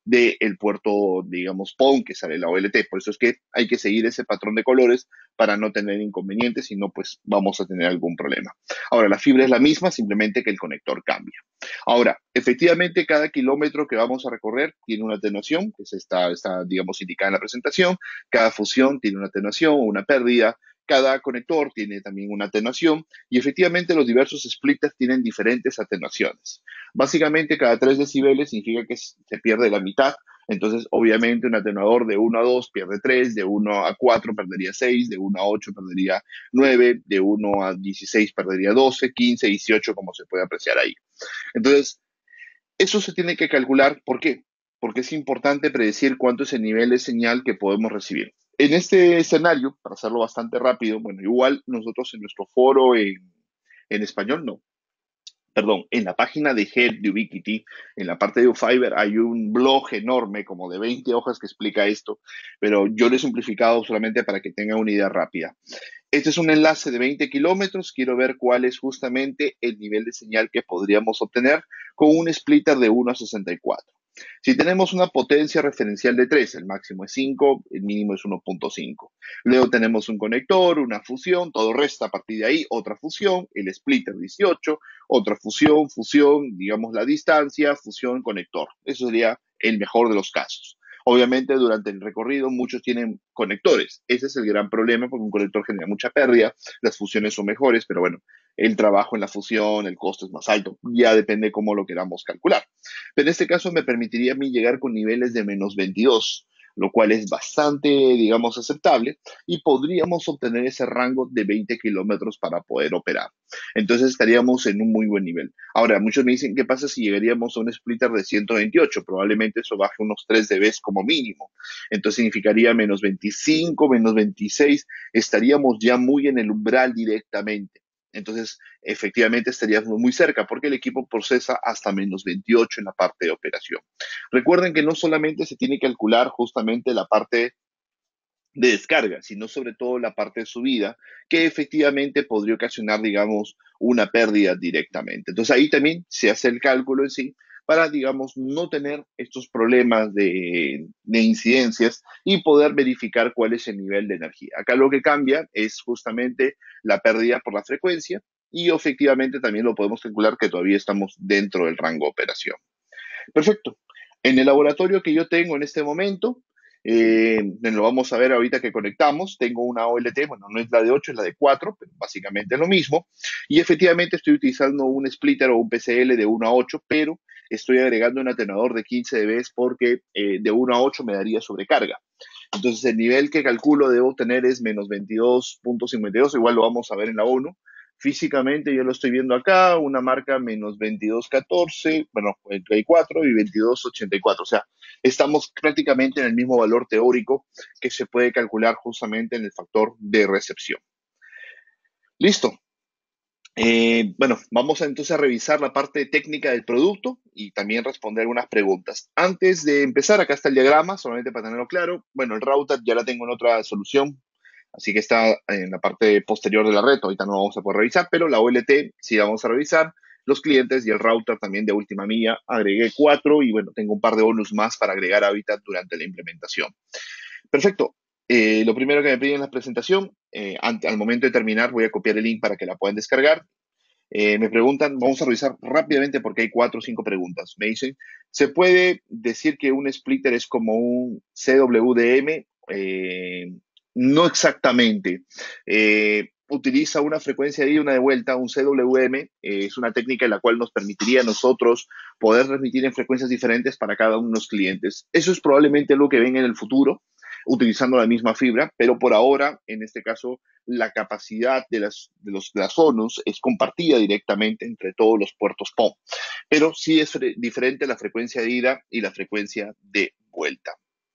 del puerto, digamos, PON que sale la O L T. Por eso es que hay que seguir ese patrón de colores para no tener inconvenientes, si no, pues vamos a tener algún problema. Ahora, la fibra es la misma, simplemente que el conector cambia. Ahora, efectivamente, cada kilómetro que vamos a recorrer tiene una atenuación, que está, está, digamos, indicada en la presentación. Cada fusión tiene una atenuación o una pérdida. Cada conector tiene también una atenuación y efectivamente los diversos splitters tienen diferentes atenuaciones. Básicamente, cada tres decibeles significa que se pierde la mitad. Entonces, obviamente, un atenuador de uno a dos pierde tres, de uno a cuatro perdería seis, de uno a ocho perdería nueve, de uno a dieciséis perdería doce, quince, dieciocho, como se puede apreciar ahí. Entonces, eso se tiene que calcular. ¿Por qué? Porque es importante predecir cuánto es el nivel de señal que podemos recibir. En este escenario, para hacerlo bastante rápido, bueno, igual nosotros en nuestro foro en, en español, no, perdón, en la página de Head de Ubiquiti, en la parte de UFiber, hay un blog enorme, como de veinte hojas, que explica esto, pero yo lo he simplificado solamente para que tengan una idea rápida. Este es un enlace de veinte kilómetros. Quiero ver cuál es justamente el nivel de señal que podríamos obtener con un splitter de uno a sesenta y cuatro. Si tenemos una potencia referencial de tres, el máximo es cinco, el mínimo es uno punto cinco. Luego tenemos un conector, una fusión, todo resta a partir de ahí, otra fusión, el splitter dieciocho, otra fusión, fusión, digamos la distancia, fusión, conector. Eso sería el mejor de los casos. Obviamente, durante el recorrido muchos tienen conectores. Ese es el gran problema porque un conector genera mucha pérdida. Las fusiones son mejores, pero bueno, el trabajo en la fusión, el costo es más alto. Ya depende cómo lo queramos calcular. Pero en este caso me permitiría a mí llegar con niveles de menos veintidós, lo cual es bastante, digamos, aceptable, y podríamos obtener ese rango de veinte kilómetros para poder operar. Entonces estaríamos en un muy buen nivel. Ahora, muchos me dicen, ¿qué pasa si llegaríamos a un splitter de ciento veintiocho? Probablemente eso baje unos tres dB como mínimo. Entonces significaría menos veinticinco, menos veintiséis, estaríamos ya muy en el umbral directamente. Entonces, efectivamente estaríamos muy cerca porque el equipo procesa hasta menos veintiocho en la parte de operación. Recuerden que no solamente se tiene que calcular justamente la parte de descarga, sino sobre todo la parte de subida, que efectivamente podría ocasionar, digamos, una pérdida directamente. Entonces ahí también se hace el cálculo en sí para, digamos, no tener estos problemas de, de incidencias y poder verificar cuál es el nivel de energía. Acá lo que cambia es justamente la pérdida por la frecuencia y efectivamente también lo podemos calcular que todavía estamos dentro del rango de operación. Perfecto. En el laboratorio que yo tengo en este momento, eh, lo vamos a ver ahorita que conectamos, tengo una O L T, bueno, no es la de ocho, es la de cuatro, pero básicamente es lo mismo. Y efectivamente estoy utilizando un splitter o un P C L de uno a ocho, pero estoy agregando un atenuador de quince dB porque eh, de uno a ocho me daría sobrecarga. Entonces el nivel que calculo debo tener es menos veintidós punto cincuenta y dos, igual lo vamos a ver en la ONU. Físicamente yo lo estoy viendo acá, una marca menos veintidós catorce, bueno, cuarenta y cuatro y veintidós ochenta y cuatro. O sea, estamos prácticamente en el mismo valor teórico que se puede calcular justamente en el factor de recepción. Listo. Eh, bueno, vamos a, entonces a revisar la parte técnica del producto y también responder algunas preguntas. Antes de empezar, acá está el diagrama, solamente para tenerlo claro. Bueno, el router ya la tengo en otra solución, así que está en la parte posterior de la red. Ahorita no vamos a poder revisar, pero la O L T sí la vamos a revisar. Los clientes y el router también de última milla. Agregué cuatro y bueno, tengo un par de bonus más para agregar ahorita durante la implementación. Perfecto. Eh, lo primero que me piden en la presentación, eh, al, al momento de terminar voy a copiar el link para que la puedan descargar. Eh, me preguntan, vamos a revisar rápidamente porque hay cuatro o cinco preguntas. Me dicen, ¿se puede decir que un splitter es como un C W D M? Eh, no exactamente. Eh, utiliza una frecuencia de ida y una de vuelta. Un C W M eh, es una técnica en la cual nos permitiría a nosotros poder transmitir en frecuencias diferentes para cada uno de los clientes. Eso es probablemente lo que ven en el futuro, utilizando la misma fibra, pero por ahora, en este caso, la capacidad de las, de los, de las ONUs es compartida directamente entre todos los puertos PON, pero sí es diferente la frecuencia de ida y la frecuencia de vuelta.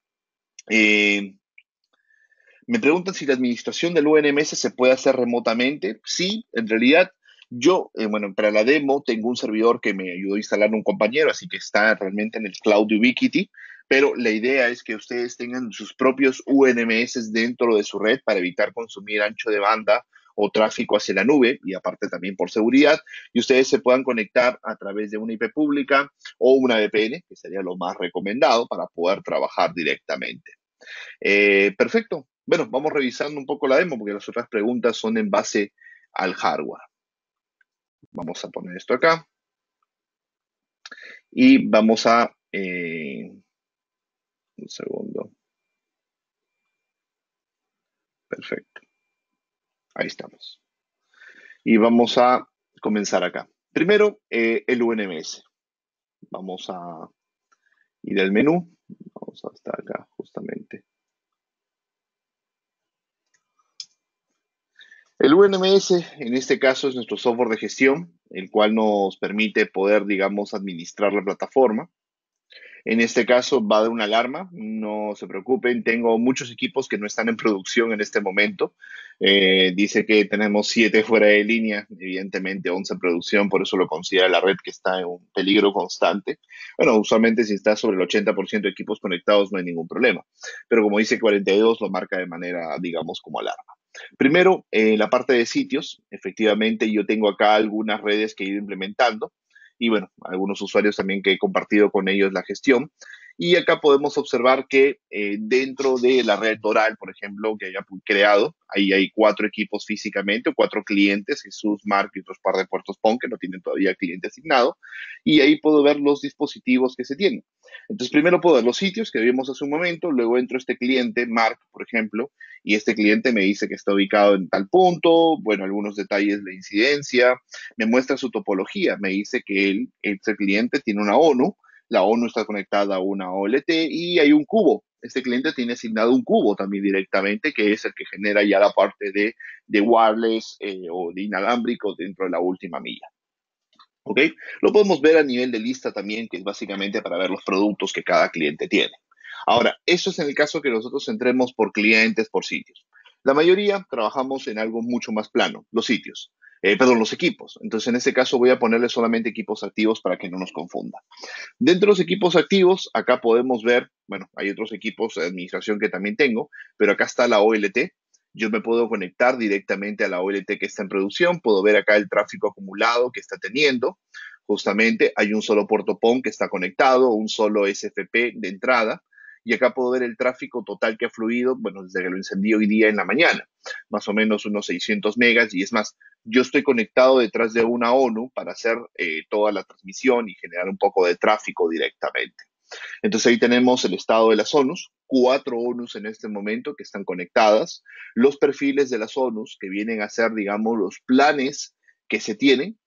Eh, me preguntan si la administración del U N M S se puede hacer remotamente. Sí, en realidad yo, eh, bueno, para la demo tengo un servidor que me ayudó a instalar un compañero, así que está realmente en el cloud de Ubiquiti, pero la idea es que ustedes tengan sus propios U N M S dentro de su red para evitar consumir ancho de banda o tráfico hacia la nube y aparte también por seguridad, y ustedes se puedan conectar a través de una I P pública o una V P N, que sería lo más recomendado para poder trabajar directamente. Eh, perfecto. Bueno, vamos revisando un poco la demo porque las otras preguntas son en base al hardware. Vamos a poner esto acá. Y vamos a... Eh, un segundo. Perfecto. Ahí estamos. Y vamos a comenzar acá. Primero, eh, el U N M S. Vamos a ir al menú. Vamos hasta acá, justamente. El U N M S, en este caso, es nuestro software de gestión, el cual nos permite poder, digamos, administrar la plataforma. En este caso va a dar una alarma, no se preocupen, tengo muchos equipos que no están en producción en este momento. Eh, dice que tenemos siete fuera de línea, evidentemente once en producción, por eso lo considera la red que está en un peligro constante. Bueno, usualmente si está sobre el ochenta por ciento de equipos conectados no hay ningún problema, pero como dice cuarenta y dos lo marca de manera, digamos, como alarma. Primero, en eh, la parte de sitios, efectivamente yo tengo acá algunas redes que he ido implementando y bueno, algunos usuarios también que he compartido con ellos la gestión. Y acá podemos observar que eh, dentro de la red Doral, por ejemplo, que haya creado, ahí hay cuatro equipos físicamente, o cuatro clientes, Jesús, Mark y otros par de puertos P O N que no tienen todavía cliente asignado, y ahí puedo ver los dispositivos que se tienen. Entonces, primero puedo ver los sitios que vimos hace un momento, luego entro a este cliente, Mark, por ejemplo, y este cliente me dice que está ubicado en tal punto, bueno, algunos detalles de incidencia, me muestra su topología, me dice que él, este cliente tiene una ONU, la ONU está conectada a una O L T y hay un cubo. Este cliente tiene asignado un cubo también directamente, que es el que genera ya la parte de, de wireless eh, o de inalámbrico dentro de la última milla. ¿Ok? Lo podemos ver a nivel de lista también, que es básicamente para ver los productos que cada cliente tiene. Ahora, eso es en el caso que nosotros entremos por clientes, por sitios. La mayoría trabajamos en algo mucho más plano, los sitios, eh, perdón, los equipos. Entonces, en este caso voy a ponerle solamente equipos activos para que no nos confunda. Dentro de los equipos activos, acá podemos ver, bueno, hay otros equipos de administración que también tengo, pero acá está la O L T. Yo me puedo conectar directamente a la O L T que está en producción, puedo ver acá el tráfico acumulado que está teniendo. Justamente hay un solo puerto P O N que está conectado, un solo S F P de entrada, y acá puedo ver el tráfico total que ha fluido, bueno, desde que lo encendí hoy día en la mañana, más o menos unos seiscientos megas, y es más, yo estoy conectado detrás de una ONU para hacer eh, toda la transmisión y generar un poco de tráfico directamente. Entonces ahí tenemos el estado de las ONUs, cuatro ONUs en este momento que están conectadas, los perfiles de las ONUs que vienen a ser, digamos, los planes que se tienen,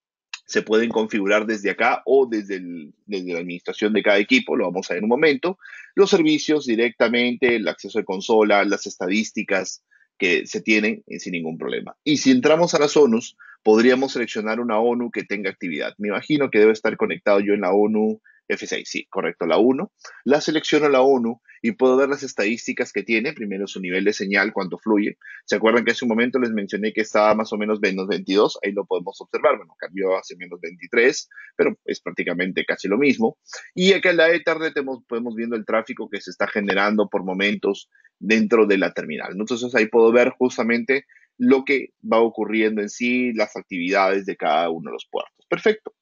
se pueden configurar desde acá o desde, el, desde la administración de cada equipo, lo vamos a ver en un momento, los servicios directamente, el acceso de consola, las estadísticas que se tienen eh, sin ningún problema. Y si entramos a las ONUs, podríamos seleccionar una ONU que tenga actividad. Me imagino que debe estar conectado yo en la ONU F seis, sí, correcto, la uno. La selecciono la ONU y puedo ver las estadísticas que tiene, primero su nivel de señal, cuánto fluye. ¿Se acuerdan que hace un momento les mencioné que estaba más o menos menos veintidós? Ahí lo podemos observar, bueno, cambió hacia menos veintitrés, pero es prácticamente casi lo mismo. Y acá en la Ethernet podemos viendo el tráfico que se está generando por momentos dentro de la terminal. Entonces ahí puedo ver justamente lo que va ocurriendo en sí, las actividades de cada uno de los puertos. Perfecto.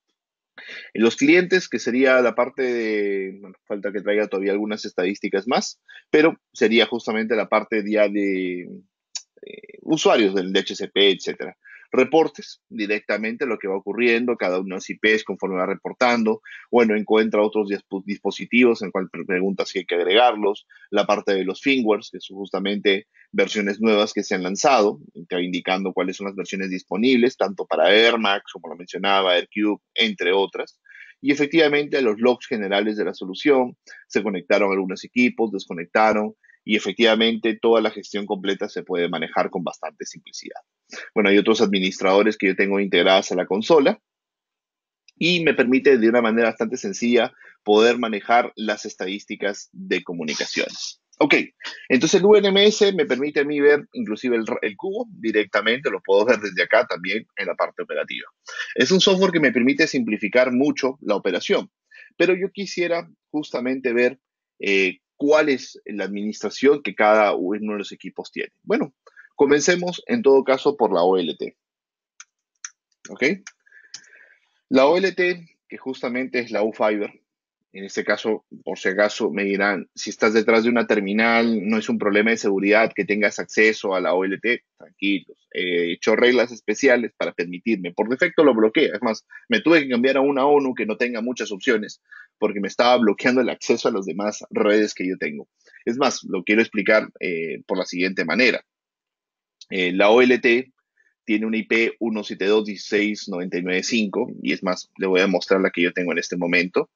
En los clientes, que sería la parte de, bueno, falta que traiga todavía algunas estadísticas más, pero sería justamente la parte ya de eh, usuarios del D H C P, etcétera. Reportes, directamente lo que va ocurriendo, cada uno de los I Ps conforme va reportando, bueno, encuentra otros dispositivos en cual pregunta si hay que agregarlos, la parte de los firmwares, que son justamente versiones nuevas que se han lanzado, que va indicando cuáles son las versiones disponibles, tanto para Air Max, como lo mencionaba, AirCube, entre otras. Y efectivamente, los logs generales de la solución, se conectaron algunos equipos, desconectaron, y efectivamente toda la gestión completa se puede manejar con bastante simplicidad. Bueno, hay otros administradores que yo tengo integradas a la consola y me permite de una manera bastante sencilla poder manejar las estadísticas de comunicaciones. Ok, entonces el U N M S me permite a mí ver inclusive el, el cubo directamente, lo puedo ver desde acá también en la parte operativa. Es un software que me permite simplificar mucho la operación, pero yo quisiera justamente ver eh, cuál es la administración que cada uno de los equipos tiene. Bueno, Comencemos en todo caso por la O L T. ¿Ok? La O L T, que justamente es la U-Fiber, en este caso, por si acaso, me dirán, si estás detrás de una terminal, no es un problema de seguridad que tengas acceso a la O L T, tranquilos. He hecho reglas especiales para permitirme. Por defecto lo bloquea. Es más, me tuve que cambiar a una ONU que no tenga muchas opciones porque me estaba bloqueando el acceso a las demás redes que yo tengo. Es más, lo quiero explicar eh, por la siguiente manera. Eh, la O L T tiene una I P uno siete dos punto dieciséis punto noventa y nueve punto cinco y es más, le voy a mostrar la que yo tengo en este momento.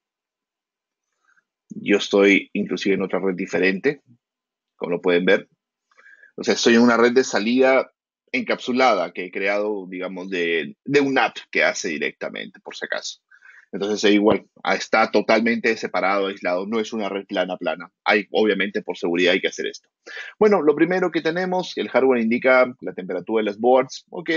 Yo estoy inclusive en otra red diferente, como lo pueden ver. O sea, estoy en una red de salida encapsulada que he creado, digamos, de, de un app que hace directamente, por si acaso. Entonces, eh, igual, ah, está totalmente separado, aislado, no es una red plana, plana. Hay, obviamente, por seguridad hay que hacer esto. Bueno, lo primero que tenemos, el hardware indica la temperatura de las boards, ok.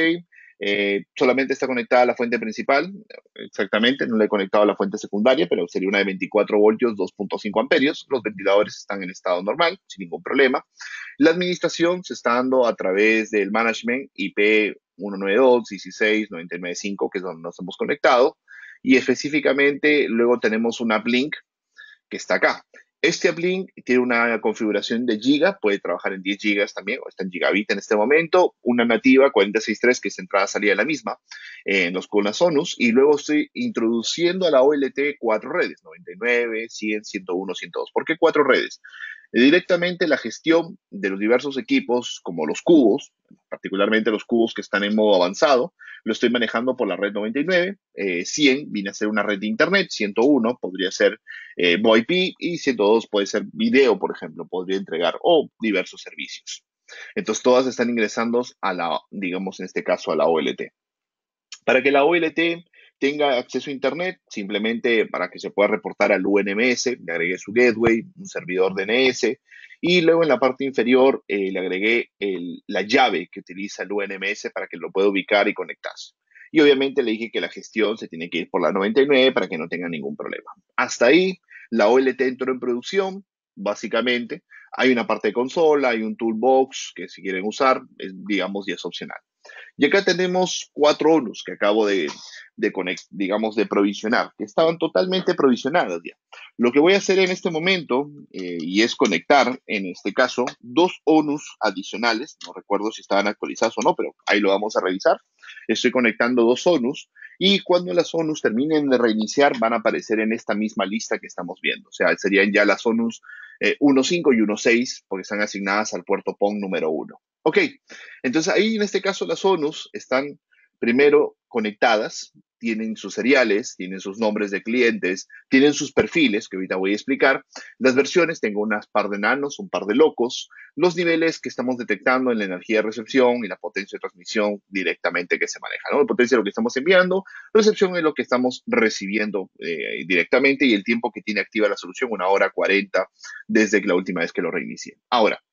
Eh, solamente está conectada a la fuente principal, exactamente, no le he conectado a la fuente secundaria, pero sería una de veinticuatro voltios, dos punto cinco amperios. Los ventiladores están en estado normal, sin ningún problema. La administración se está dando a través del management I P ciento noventa y dos punto dieciséis punto noventa y nueve punto cinco, que es donde nos hemos conectado, y específicamente luego tenemos una uplink que está acá. Este uplink tiene una configuración de giga, puede trabajar en diez gigas también, o está en gigabit en este momento, una nativa cuarenta y seis punto tres, que es entrada-salida de la misma, eh, en los con las ONUs, y luego estoy introduciendo a la O L T cuatro redes, noventa y nueve, cien, ciento uno, ciento dos. ¿Por qué cuatro redes? Directamente la gestión de los diversos equipos, como los cubos, particularmente los cubos que están en modo avanzado, lo estoy manejando por la red noventa y nueve, eh, cien viene a ser una red de internet, ciento uno podría ser eh, VoIP y ciento dos puede ser video, por ejemplo, podría entregar o diversos servicios. Entonces todas están ingresando a la, digamos en este caso, a la O L T. Para que la O L T tenga acceso a Internet, simplemente para que se pueda reportar al U N M S, le agregué su gateway, un servidor D N S, y luego en la parte inferior eh, le agregué el, la llave que utiliza el U N M S para que lo pueda ubicar y conectarse. Y obviamente le dije que la gestión se tiene que ir por la noventa y nueve para que no tenga ningún problema. Hasta ahí, la O L T entró en producción, básicamente. Hay una parte de consola, hay un toolbox que si quieren usar, es, digamos, ya es opcional. Y acá tenemos cuatro ONUs que acabo de, de conect, digamos, de provisionar, que estaban totalmente provisionadas ya. Lo que voy a hacer en este momento, eh, y es conectar, en este caso, dos ONUs adicionales. No recuerdo si estaban actualizados o no, pero ahí lo vamos a revisar. Estoy conectando dos ONUs y cuando las ONUs terminen de reiniciar van a aparecer en esta misma lista que estamos viendo. O sea, serían ya las ONUs eh, uno punto cinco y uno punto seis porque están asignadas al puerto P O N número uno. Ok, entonces ahí en este caso las ONUs están primero conectadas, tienen sus seriales, tienen sus nombres de clientes, tienen sus perfiles, que ahorita voy a explicar. Las versiones, tengo unas par de nanos, un par de locos, los niveles que estamos detectando en la energía de recepción y la potencia de transmisión directamente que se maneja, ¿no? La potencia de lo que estamos enviando, recepción es lo que estamos recibiendo eh, directamente y el tiempo que tiene activa la solución, una hora cuarenta desde la última vez que lo reinicié. Ahora,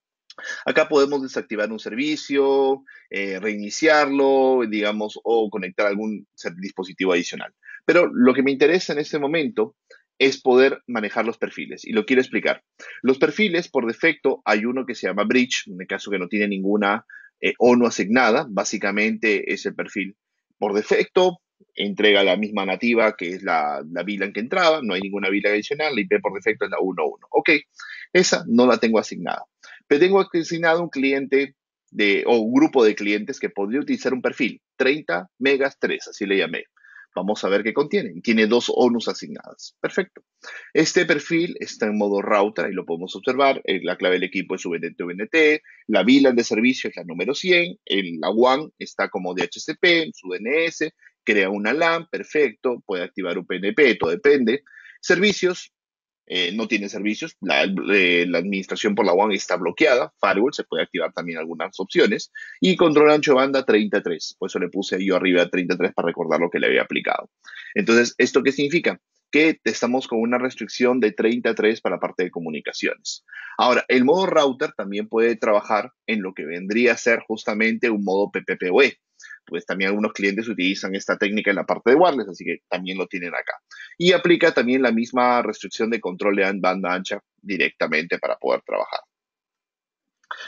acá podemos desactivar un servicio, eh, reiniciarlo, digamos, o conectar algún dispositivo adicional. Pero lo que me interesa en este momento es poder manejar los perfiles y lo quiero explicar. Los perfiles, por defecto, hay uno que se llama Bridge, en el caso que no tiene ninguna eh, ONU asignada, básicamente es el perfil por defecto, entrega la misma nativa que es la, la V LAN que entraba, no hay ninguna V LAN adicional, la I P por defecto es la uno punto uno. Ok, esa no la tengo asignada. Pero tengo asignado un cliente de, o un grupo de clientes que podría utilizar un perfil treinta megas tres, así le llamé. Vamos a ver qué contiene. Tiene dos ONUs asignadas. Perfecto. Este perfil está en modo router, ahí lo podemos observar. La clave del equipo es V N T V N T. La V LAN de servicio es la número cien. El, la W A N está como D H C P, su D N S. Crea una LAN, perfecto. Puede activar un P N P, todo depende. Servicios, eh, no tiene servicios, la, eh, la, administración por la W A N está bloqueada, firewall, se puede activar también algunas opciones, y control ancho banda treinta y tres, por eso le puse yo arriba treinta y tres para recordar lo que le había aplicado. Entonces, ¿esto qué significa? Que estamos con una restricción de treinta y tres para la parte de comunicaciones. Ahora, el modo router también puede trabajar en lo que vendría a ser justamente un modo P P P O E. Pues también algunos clientes utilizan esta técnica en la parte de wireless, así que también lo tienen acá. Y aplica también la misma restricción de control de banda ancha directamente para poder trabajar.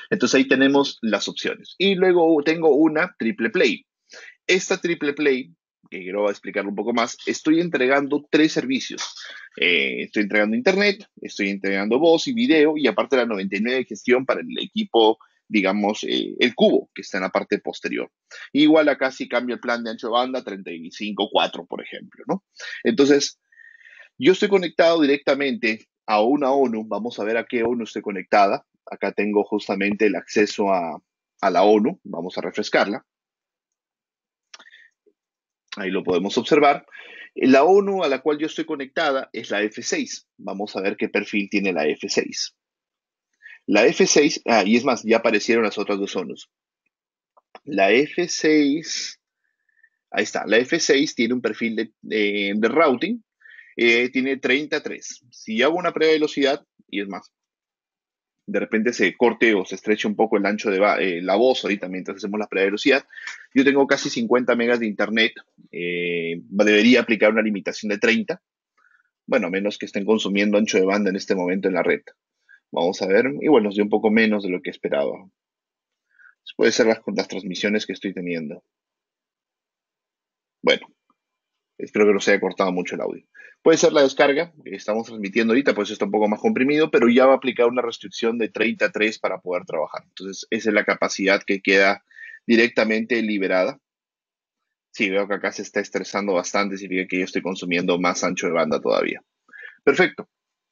Entonces ahí tenemos las opciones. Y luego tengo una triple play. Esta triple play, que quiero explicarlo un poco más, estoy entregando tres servicios. Eh, estoy entregando internet, estoy entregando voz y video, y aparte la noventa y nueve de gestión para el equipo, digamos, eh, el cubo, que está en la parte posterior. Igual acá sí cambia el plan de ancho de banda, treinta y cinco cuatro, por ejemplo, ¿no? Entonces, yo estoy conectado directamente a una ONU. Vamos a ver a qué ONU estoy conectada. Acá tengo justamente el acceso a, a la ONU. Vamos a refrescarla. Ahí lo podemos observar. La ONU a la cual yo estoy conectada es la F seis. Vamos a ver qué perfil tiene la F seis. La F seis, ah, y es más, ya aparecieron las otras dos ONUs. La F seis, ahí está, la F seis tiene un perfil de, de, de routing, eh, tiene treinta y tres. Si hago una prueba de velocidad, y es más, de repente se corte o se estreche un poco el ancho de eh, la voz ahorita mientras hacemos la prueba de velocidad, yo tengo casi cincuenta megas de internet, eh, debería aplicar una limitación de treinta, bueno, a menos que estén consumiendo ancho de banda en este momento en la red. Vamos a ver, y bueno, es de un poco menos de lo que esperaba. Puede ser las, las transmisiones que estoy teniendo. Bueno, espero que no se haya cortado mucho el audio. Puede ser la descarga que estamos transmitiendo ahorita, pues está un poco más comprimido, pero ya va a aplicar una restricción de treinta a tres para poder trabajar. Entonces, esa es la capacidad que queda directamente liberada. Sí, veo que acá se está estresando bastante, significa que yo estoy consumiendo más ancho de banda todavía. Perfecto.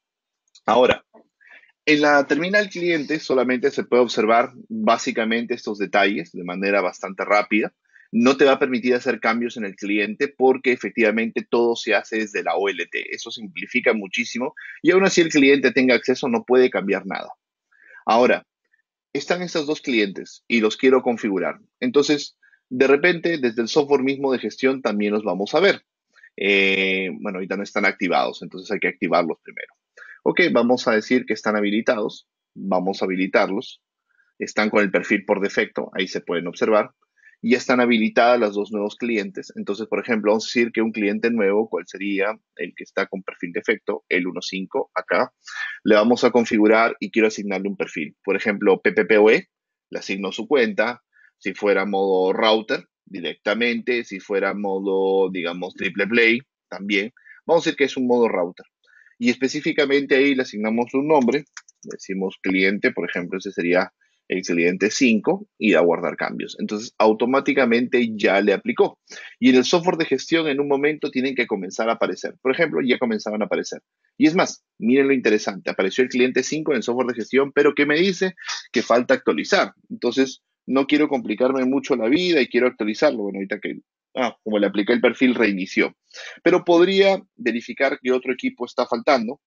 Ahora, en la terminal cliente solamente se puede observar básicamente estos detalles de manera bastante rápida. No te va a permitir hacer cambios en el cliente porque efectivamente todo se hace desde la O L T. Eso simplifica muchísimo y aún así el cliente tenga acceso no puede cambiar nada. Ahora, están estos dos clientes y los quiero configurar. Entonces, de repente, desde el software mismo de gestión también los vamos a ver. Eh, bueno, ahorita no están activados, entonces hay que activarlos primero. Ok, vamos a decir que están habilitados. Vamos a habilitarlos. Están con el perfil por defecto, ahí se pueden observar. Y ya están habilitadas las dos nuevos clientes. Entonces, por ejemplo, vamos a decir que un cliente nuevo, ¿cuál sería el que está con perfil defecto? El uno punto cinco, acá. Le vamos a configurar y quiero asignarle un perfil. Por ejemplo, P P P O E, le asigno su cuenta. Si fuera modo router, directamente. Si fuera modo, digamos, triple play, también. Vamos a decir que es un modo router. Y específicamente ahí le asignamos un nombre. Decimos cliente, por ejemplo, ese sería el cliente cinco y a guardar cambios. Entonces, automáticamente ya le aplicó. Y en el software de gestión, en un momento, tienen que comenzar a aparecer. Por ejemplo, ya comenzaban a aparecer. Y es más, miren lo interesante. Apareció el cliente cinco en el software de gestión, pero ¿qué me dice? Que falta actualizar. Entonces, no quiero complicarme mucho la vida y quiero actualizarlo. Bueno, ahorita que, ah, como le apliqué el perfil, reinició. Pero podría verificar que otro equipo está faltando.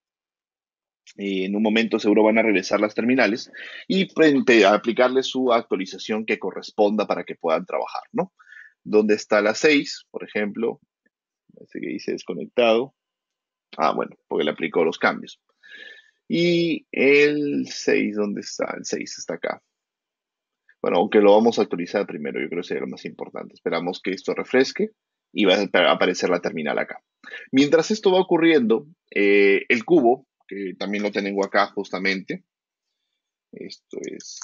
Eh, en un momento seguro van a regresar las terminales y frente a aplicarle su actualización que corresponda para que puedan trabajar, ¿no? ¿Dónde está la seis, por ejemplo? Parece que dice desconectado. Ah, bueno, porque le aplicó los cambios. Y el seis, ¿dónde está? El seis está acá. Bueno, aunque lo vamos a actualizar primero, yo creo que sería lo más importante. Esperamos que esto refresque y va a aparecer la terminal acá. Mientras esto va ocurriendo, eh, el cubo, que también lo tengo acá justamente, esto es,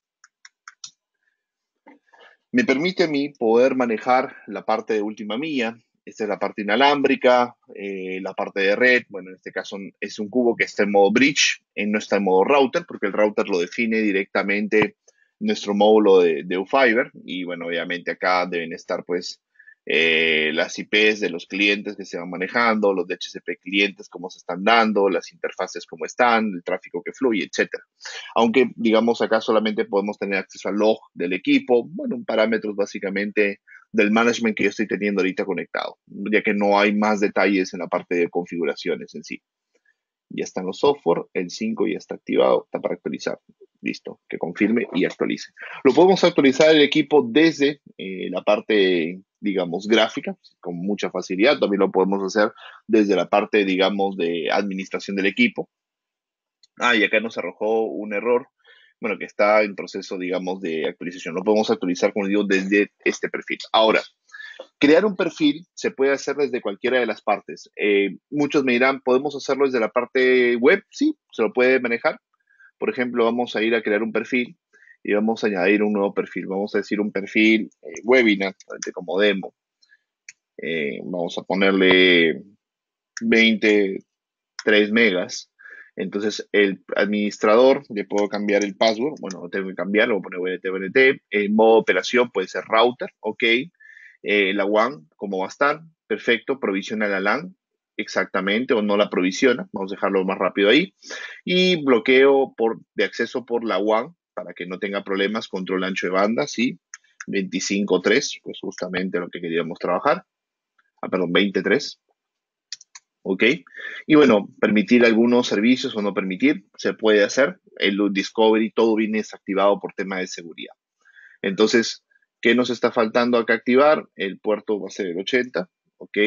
me permite a mí poder manejar la parte de última milla. Esta es la parte inalámbrica, eh, la parte de red. Bueno, en este caso es un cubo que está en modo bridge, eh, no está en modo router, porque el router lo define directamente nuestro módulo de, de UFiber. Y bueno, obviamente acá deben estar pues eh, las I Ps de los clientes que se van manejando, los D H C P clientes, cómo se están dando, las interfaces cómo están, el tráfico que fluye, etcétera. Aunque, digamos, acá solamente podemos tener acceso al log del equipo, bueno, parámetros básicamente del management que yo estoy teniendo ahorita conectado, ya que no hay más detalles en la parte de configuraciones en sí. Ya están los software, el cinco ya está activado, está para actualizar. Listo, que confirme y actualice. Lo podemos actualizar el equipo desde eh, la parte, digamos, gráfica, con mucha facilidad. También lo podemos hacer desde la parte, digamos, de administración del equipo. Ah, y acá nos arrojó un error, bueno, que está en proceso, digamos, de actualización. Lo podemos actualizar, como digo, desde este perfil. Ahora, crear un perfil se puede hacer desde cualquiera de las partes. Eh, muchos me dirán, ¿podemos hacerlo desde la parte web? Sí, se lo puede manejar. Por ejemplo, vamos a ir a crear un perfil y vamos a añadir un nuevo perfil. Vamos a decir un perfil eh, webinar, como demo. Eh, vamos a ponerle veintitrés megas. Entonces, el administrador, le puedo cambiar el password. Bueno, no tengo que cambiarlo, voy a poner W N T, W N T. El modo operación puede ser router, ok. Eh, la WAN, ¿cómo va a estar? Perfecto, provisiona la LAN, exactamente, o no la provisiona. Vamos a dejarlo más rápido ahí. Y bloqueo por, de acceso por la WAN, para que no tenga problemas, control ancho de banda, sí. veinticinco punto tres, pues justamente lo que queríamos trabajar. Ah, perdón, veintitrés. ¿Ok? Y bueno, permitir algunos servicios o no permitir, se puede hacer. El Discovery, todo viene desactivado por tema de seguridad. Entonces, ¿qué nos está faltando acá activar? El puerto va a ser el ochenta, ¿ok?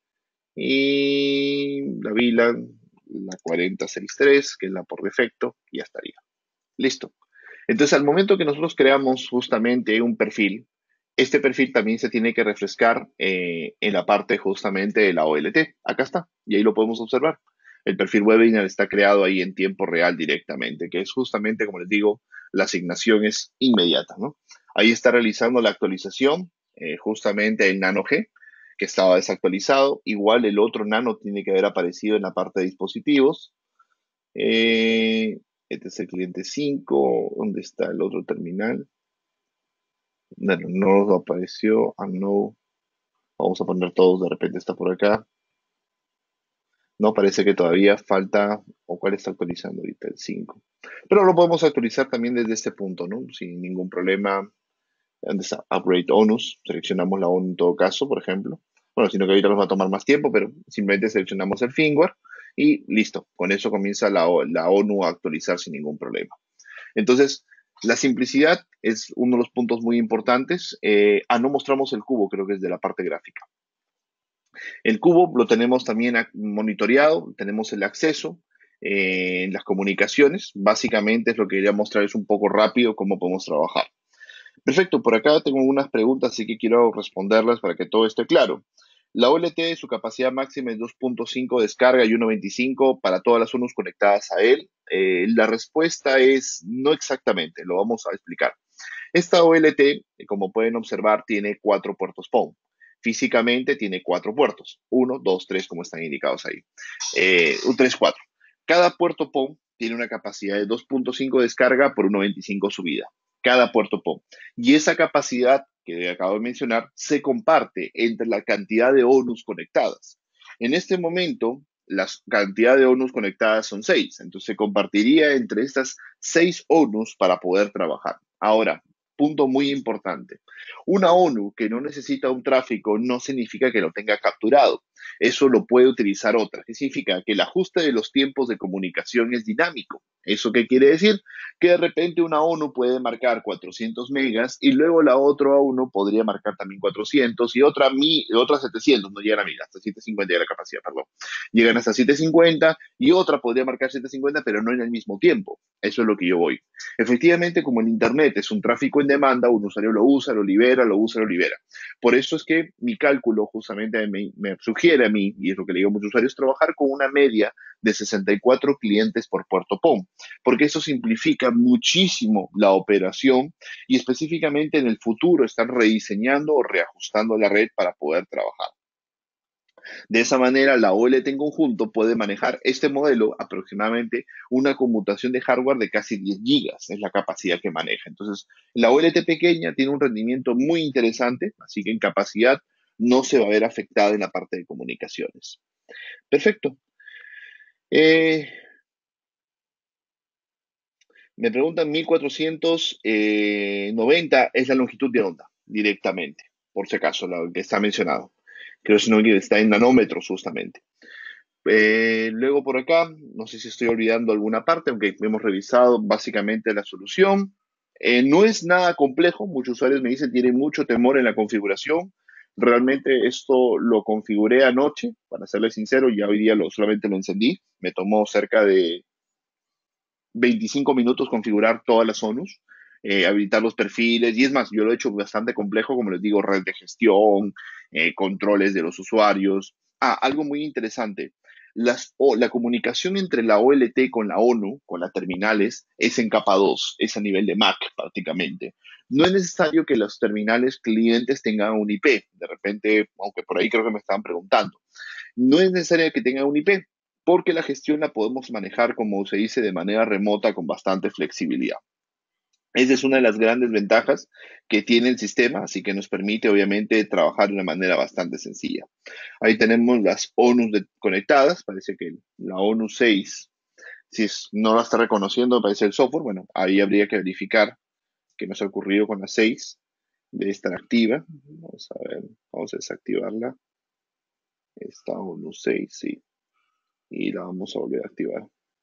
Y la VLAN, la cuarenta sesenta y tres, que es la por defecto, y ya estaría. Listo. Entonces, al momento que nosotros creamos justamente un perfil, este perfil también se tiene que refrescar eh, en la parte justamente de la O L T. Acá está, y ahí lo podemos observar. El perfil webinar está creado ahí en tiempo real directamente, que es justamente, como les digo, la asignación es inmediata, ¿no? Ahí está realizando la actualización, eh, justamente el Nano G, que estaba desactualizado. Igual el otro Nano tiene que haber aparecido en la parte de dispositivos. Eh, este es el cliente cinco. ¿Dónde está el otro terminal? Bueno, no nos apareció. Ah, no. Vamos a poner todos, de repente está por acá. No, parece que todavía falta, o cuál está actualizando ahorita, el cinco. Pero lo podemos actualizar también desde este punto, ¿no? Sin ningún problema. ¿Dónde está? Upgrade onus. Seleccionamos la ONU en todo caso, por ejemplo. Bueno, sino que ahorita nos va a tomar más tiempo, pero simplemente seleccionamos el firmware y listo. Con eso comienza la, la ONU a actualizar sin ningún problema. Entonces, la simplicidad es uno de los puntos muy importantes. Eh, ah, no mostramos el cubo, creo que es de la parte gráfica. El cubo lo tenemos también monitoreado, tenemos el acceso, eh, las comunicaciones. Básicamente es lo que quería mostrar, es un poco rápido cómo podemos trabajar. Perfecto, por acá tengo unas preguntas, así que quiero responderlas para que todo esté claro. La O L T, su capacidad máxima es dos punto cinco descarga y uno punto veinticinco para todas las zonas conectadas a él. Eh, la respuesta es no exactamente, lo vamos a explicar. Esta O L T, como pueden observar, tiene cuatro puertos P O N. Físicamente tiene cuatro puertos, uno, dos, tres, como están indicados ahí. Eh, un tres, cuatro. Cada puerto P O N tiene una capacidad de dos punto cinco descarga por uno punto veinticinco subida. Cada puerto P O N. Y esa capacidad que acabo de mencionar se comparte entre la cantidad de ONUs conectadas. En este momento, la cantidad de ONUs conectadas son seis. Entonces se compartiría entre estas seis ONUs para poder trabajar. Ahora, punto muy importante. Una ONU que no necesita un tráfico no significa que lo tenga capturado. Eso lo puede utilizar otra. ¿Qué significa? Que el ajuste de los tiempos de comunicación es dinámico. ¿Eso qué quiere decir? Que de repente una ONU puede marcar cuatrocientos megas y luego la otra ONU podría marcar también cuatrocientos y otra, mi, otra setecientos, no llegan a mil, hasta setecientos cincuenta llega la capacidad, perdón. Llegan hasta setecientos cincuenta y otra podría marcar setecientos cincuenta, pero no en el mismo tiempo. Eso es lo que yo voy. Efectivamente, como el Internet es un tráfico en demanda, un usuario lo usa, lo libera, lo usa, lo libera. Por eso es que mi cálculo justamente me, me sugiere a mí, y es lo que le digo a muchos usuarios, trabajar con una media de sesenta y cuatro clientes por puerto P O N, porque eso simplifica muchísimo la operación y específicamente en el futuro están rediseñando o reajustando la red para poder trabajar. De esa manera, la O L T en conjunto puede manejar este modelo aproximadamente una conmutación de hardware de casi diez gigas, es la capacidad que maneja. Entonces, la O L T pequeña tiene un rendimiento muy interesante, así que en capacidad no se va a ver afectada en la parte de comunicaciones. Perfecto. Eh, me preguntan mil cuatrocientos noventa es la longitud de onda directamente, por si acaso, lo que está mencionado. Creo que está en nanómetros justamente. Eh, luego por acá, no sé si estoy olvidando alguna parte, aunque hemos revisado básicamente la solución. Eh, no es nada complejo, muchos usuarios me dicen tienen mucho temor en la configuración. Realmente esto lo configuré anoche, para serles sincero, ya hoy día lo, solamente lo encendí. Me tomó cerca de veinticinco minutos configurar todas las ONUs, eh, habilitar los perfiles, y es más, yo lo he hecho bastante complejo, como les digo, red de gestión, eh, controles de los usuarios. Ah, algo muy interesante. las, o, la comunicación entre la O L T con la ONU, con las terminales, es en capa dos, es a nivel de M A C prácticamente. No es necesario que los terminales clientes tengan un I P, de repente, aunque por ahí creo que me estaban preguntando. No es necesario que tengan un I P, porque la gestión la podemos manejar, como se dice, de manera remota con bastante flexibilidad. Esa es una de las grandes ventajas que tiene el sistema, así que nos permite obviamente trabajar de una manera bastante sencilla. Ahí tenemos las ONUs de- conectadas, parece que la ONU seis, si es- no la está reconociendo, parece el software, bueno, ahí habría que verificar qué nos ha ocurrido con la seis, de estar activa. Vamos a ver, vamos a desactivarla. Esta ONU seis, sí, y la vamos a volver a activar.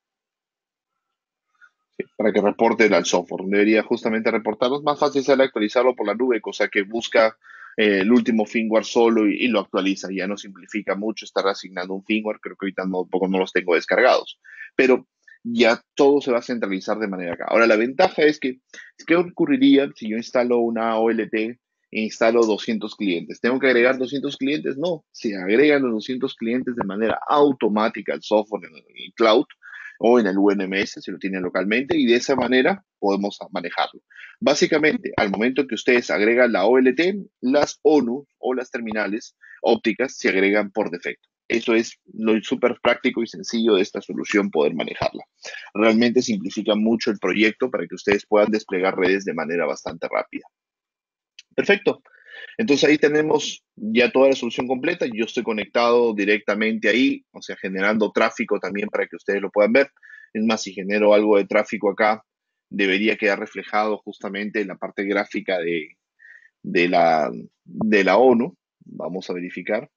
Sí, para que reporte al software. Debería justamente reportarlos. Más fácil será actualizarlo por la nube, cosa que busca eh, el último firmware solo y, y lo actualiza. Ya no simplifica mucho estar asignando un firmware. Creo que ahorita no, poco no los tengo descargados. Pero ya todo se va a centralizar de manera acá. Ahora, la ventaja es que, ¿qué ocurriría si yo instalo una O L T e instalo doscientos clientes? ¿Tengo que agregar doscientos clientes? No, se agregan los doscientos clientes de manera automática al software en el cloud o en el U N M S si lo tienen localmente y de esa manera podemos manejarlo. Básicamente, al momento que ustedes agregan la O L T, las ONU o las terminales ópticas se agregan por defecto. Eso es lo súper práctico y sencillo de esta solución, poder manejarla. Realmente simplifica mucho el proyecto para que ustedes puedan desplegar redes de manera bastante rápida. Perfecto. Entonces ahí tenemos ya toda la solución completa. Yo estoy conectado directamente ahí, o sea, generando tráfico también para que ustedes lo puedan ver. Es más, si genero algo de tráfico acá, debería quedar reflejado justamente en la parte gráfica de, de la, de la ONU. Vamos a verificar.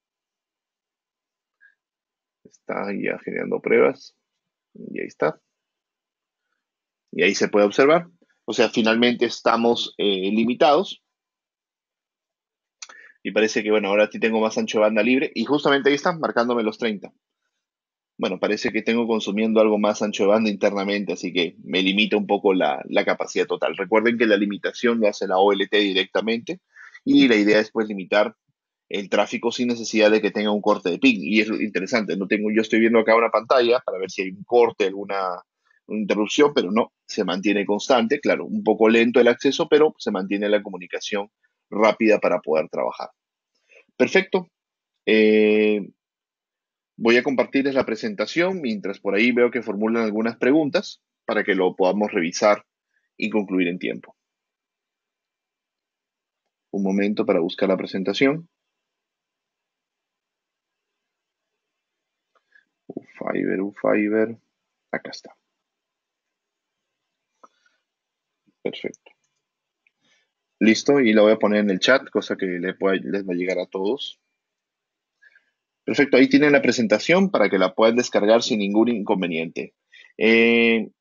Está ya generando pruebas. Y ahí está. Y ahí se puede observar. O sea, finalmente estamos eh, limitados. Y parece que, bueno, ahora sí tengo más ancho de banda libre. Y justamente ahí están, marcándome los treinta. Bueno, parece que tengo consumiendo algo más ancho de banda internamente, así que me limita un poco la, la capacidad total. Recuerden que la limitación lo hace la O L T directamente y la idea es pues limitar el tráfico sin necesidad de que tenga un corte de ping. Y es interesante, no tengo, yo estoy viendo acá una pantalla para ver si hay un corte, alguna interrupción, pero no, se mantiene constante. Claro, un poco lento el acceso, pero se mantiene la comunicación rápida para poder trabajar. Perfecto. Eh, Voy a compartirles la presentación mientras por ahí veo que formulan algunas preguntas para que lo podamos revisar y concluir en tiempo. Un momento para buscar la presentación. Ufiber, Ufiber. Acá está. Perfecto. Listo, y la voy a poner en el chat, cosa que les, pueda, les va a llegar a todos. Perfecto, ahí tienen la presentación para que la puedan descargar sin ningún inconveniente. Eh,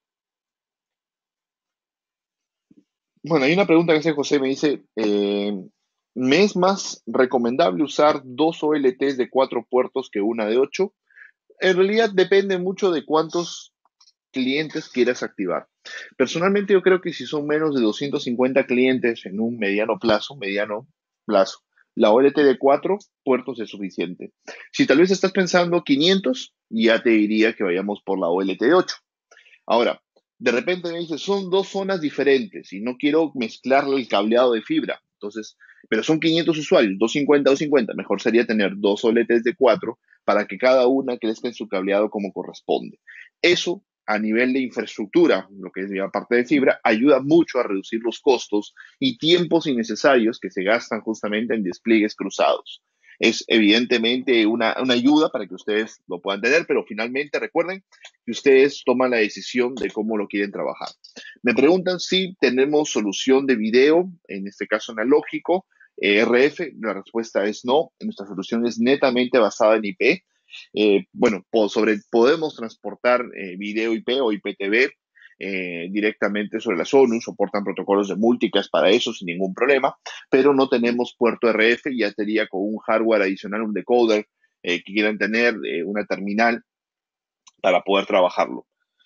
Bueno, hay una pregunta que hace José, me dice, eh, ¿me es más recomendable usar dos O L Ts de cuatro puertos que una de ocho? En realidad depende mucho de cuántos clientes quieras activar. Personalmente yo creo que si son menos de doscientos cincuenta clientes en un mediano plazo, mediano plazo, la O L T de cuatro puertos es suficiente. Si tal vez estás pensando quinientos, ya te diría que vayamos por la O L T de ocho. Ahora, de repente me dices, son dos zonas diferentes y no quiero mezclarle el cableado de fibra. Entonces, pero son quinientos usuarios, doscientos cincuenta, doscientos cincuenta. Mejor sería tener dos O L Ts de cuatro para que cada una crezca en su cableado como corresponde. Eso, a nivel de infraestructura, lo que es la parte de fibra, ayuda mucho a reducir los costos y tiempos innecesarios que se gastan justamente en despliegues cruzados. Es evidentemente una, una ayuda para que ustedes lo puedan tener, pero finalmente recuerden que ustedes toman la decisión de cómo lo quieren trabajar. Me preguntan si tenemos solución de video, en este caso analógico, eh, R F. La respuesta es no. Nuestra solución es netamente basada en I P. Eh, bueno, po sobre, podemos transportar eh, video I P o I P T V eh, directamente sobre las ONU, soportan protocolos de multicast para eso sin ningún problema, pero no tenemos puerto R F, ya sería con un hardware adicional, un decoder eh, que quieran tener, eh, una terminal para poder trabajarlo.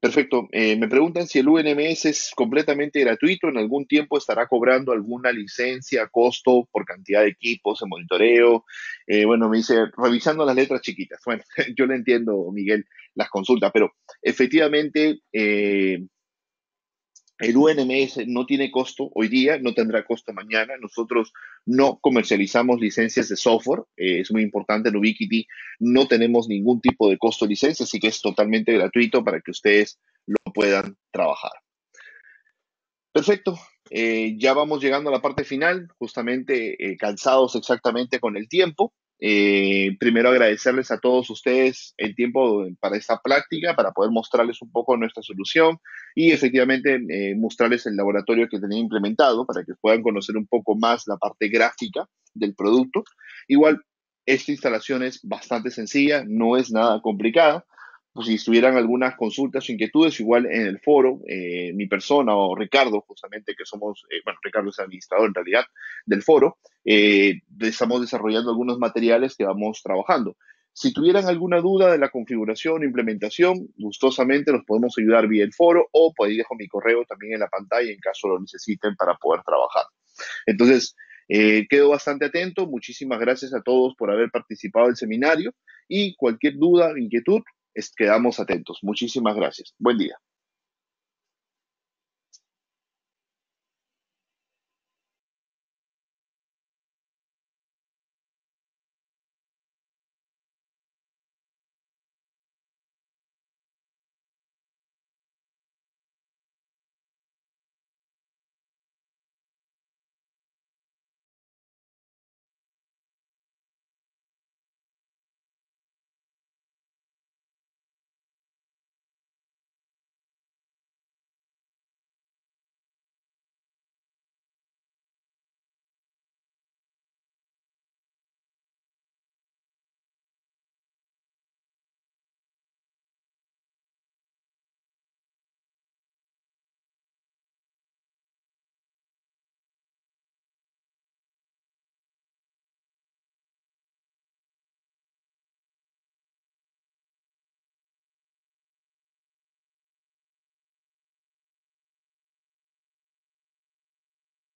Perfecto. Eh, me preguntan si el U N M S es completamente gratuito. En algún tiempo estará cobrando alguna licencia, costo por cantidad de equipos, de monitoreo. Eh, bueno, me dice, revisando las letras chiquitas. Bueno, yo le entiendo, Miguel, las consultas, pero efectivamente eh, el U N M S no tiene costo hoy día, no tendrá costo mañana. Nosotros no comercializamos licencias de software. Eh, es muy importante en Ubiquiti. No tenemos ningún tipo de costo de licencia, así que es totalmente gratuito para que ustedes lo puedan trabajar. Perfecto. Eh, ya vamos llegando a la parte final, justamente eh, cansados exactamente con el tiempo. Eh, primero agradecerles a todos ustedes el tiempo para esta práctica, para poder mostrarles un poco nuestra solución y efectivamente eh, mostrarles el laboratorio que tenía implementado para que puedan conocer un poco más la parte gráfica del producto. Igual, esta instalación es bastante sencilla, no es nada complicada. Pues si tuvieran algunas consultas o inquietudes, igual en el foro, eh, mi persona o Ricardo, justamente, que somos, eh, bueno, Ricardo es administrador en realidad del foro, eh, estamos desarrollando algunos materiales que vamos trabajando. Si tuvieran alguna duda de la configuración o implementación, gustosamente los podemos ayudar vía el foro o por ahí dejo mi correo también en la pantalla en caso lo necesiten para poder trabajar. Entonces, eh, quedo bastante atento. Muchísimas gracias a todos por haber participado del seminario y cualquier duda, inquietud, es, quedamos atentos. Muchísimas gracias. Buen día.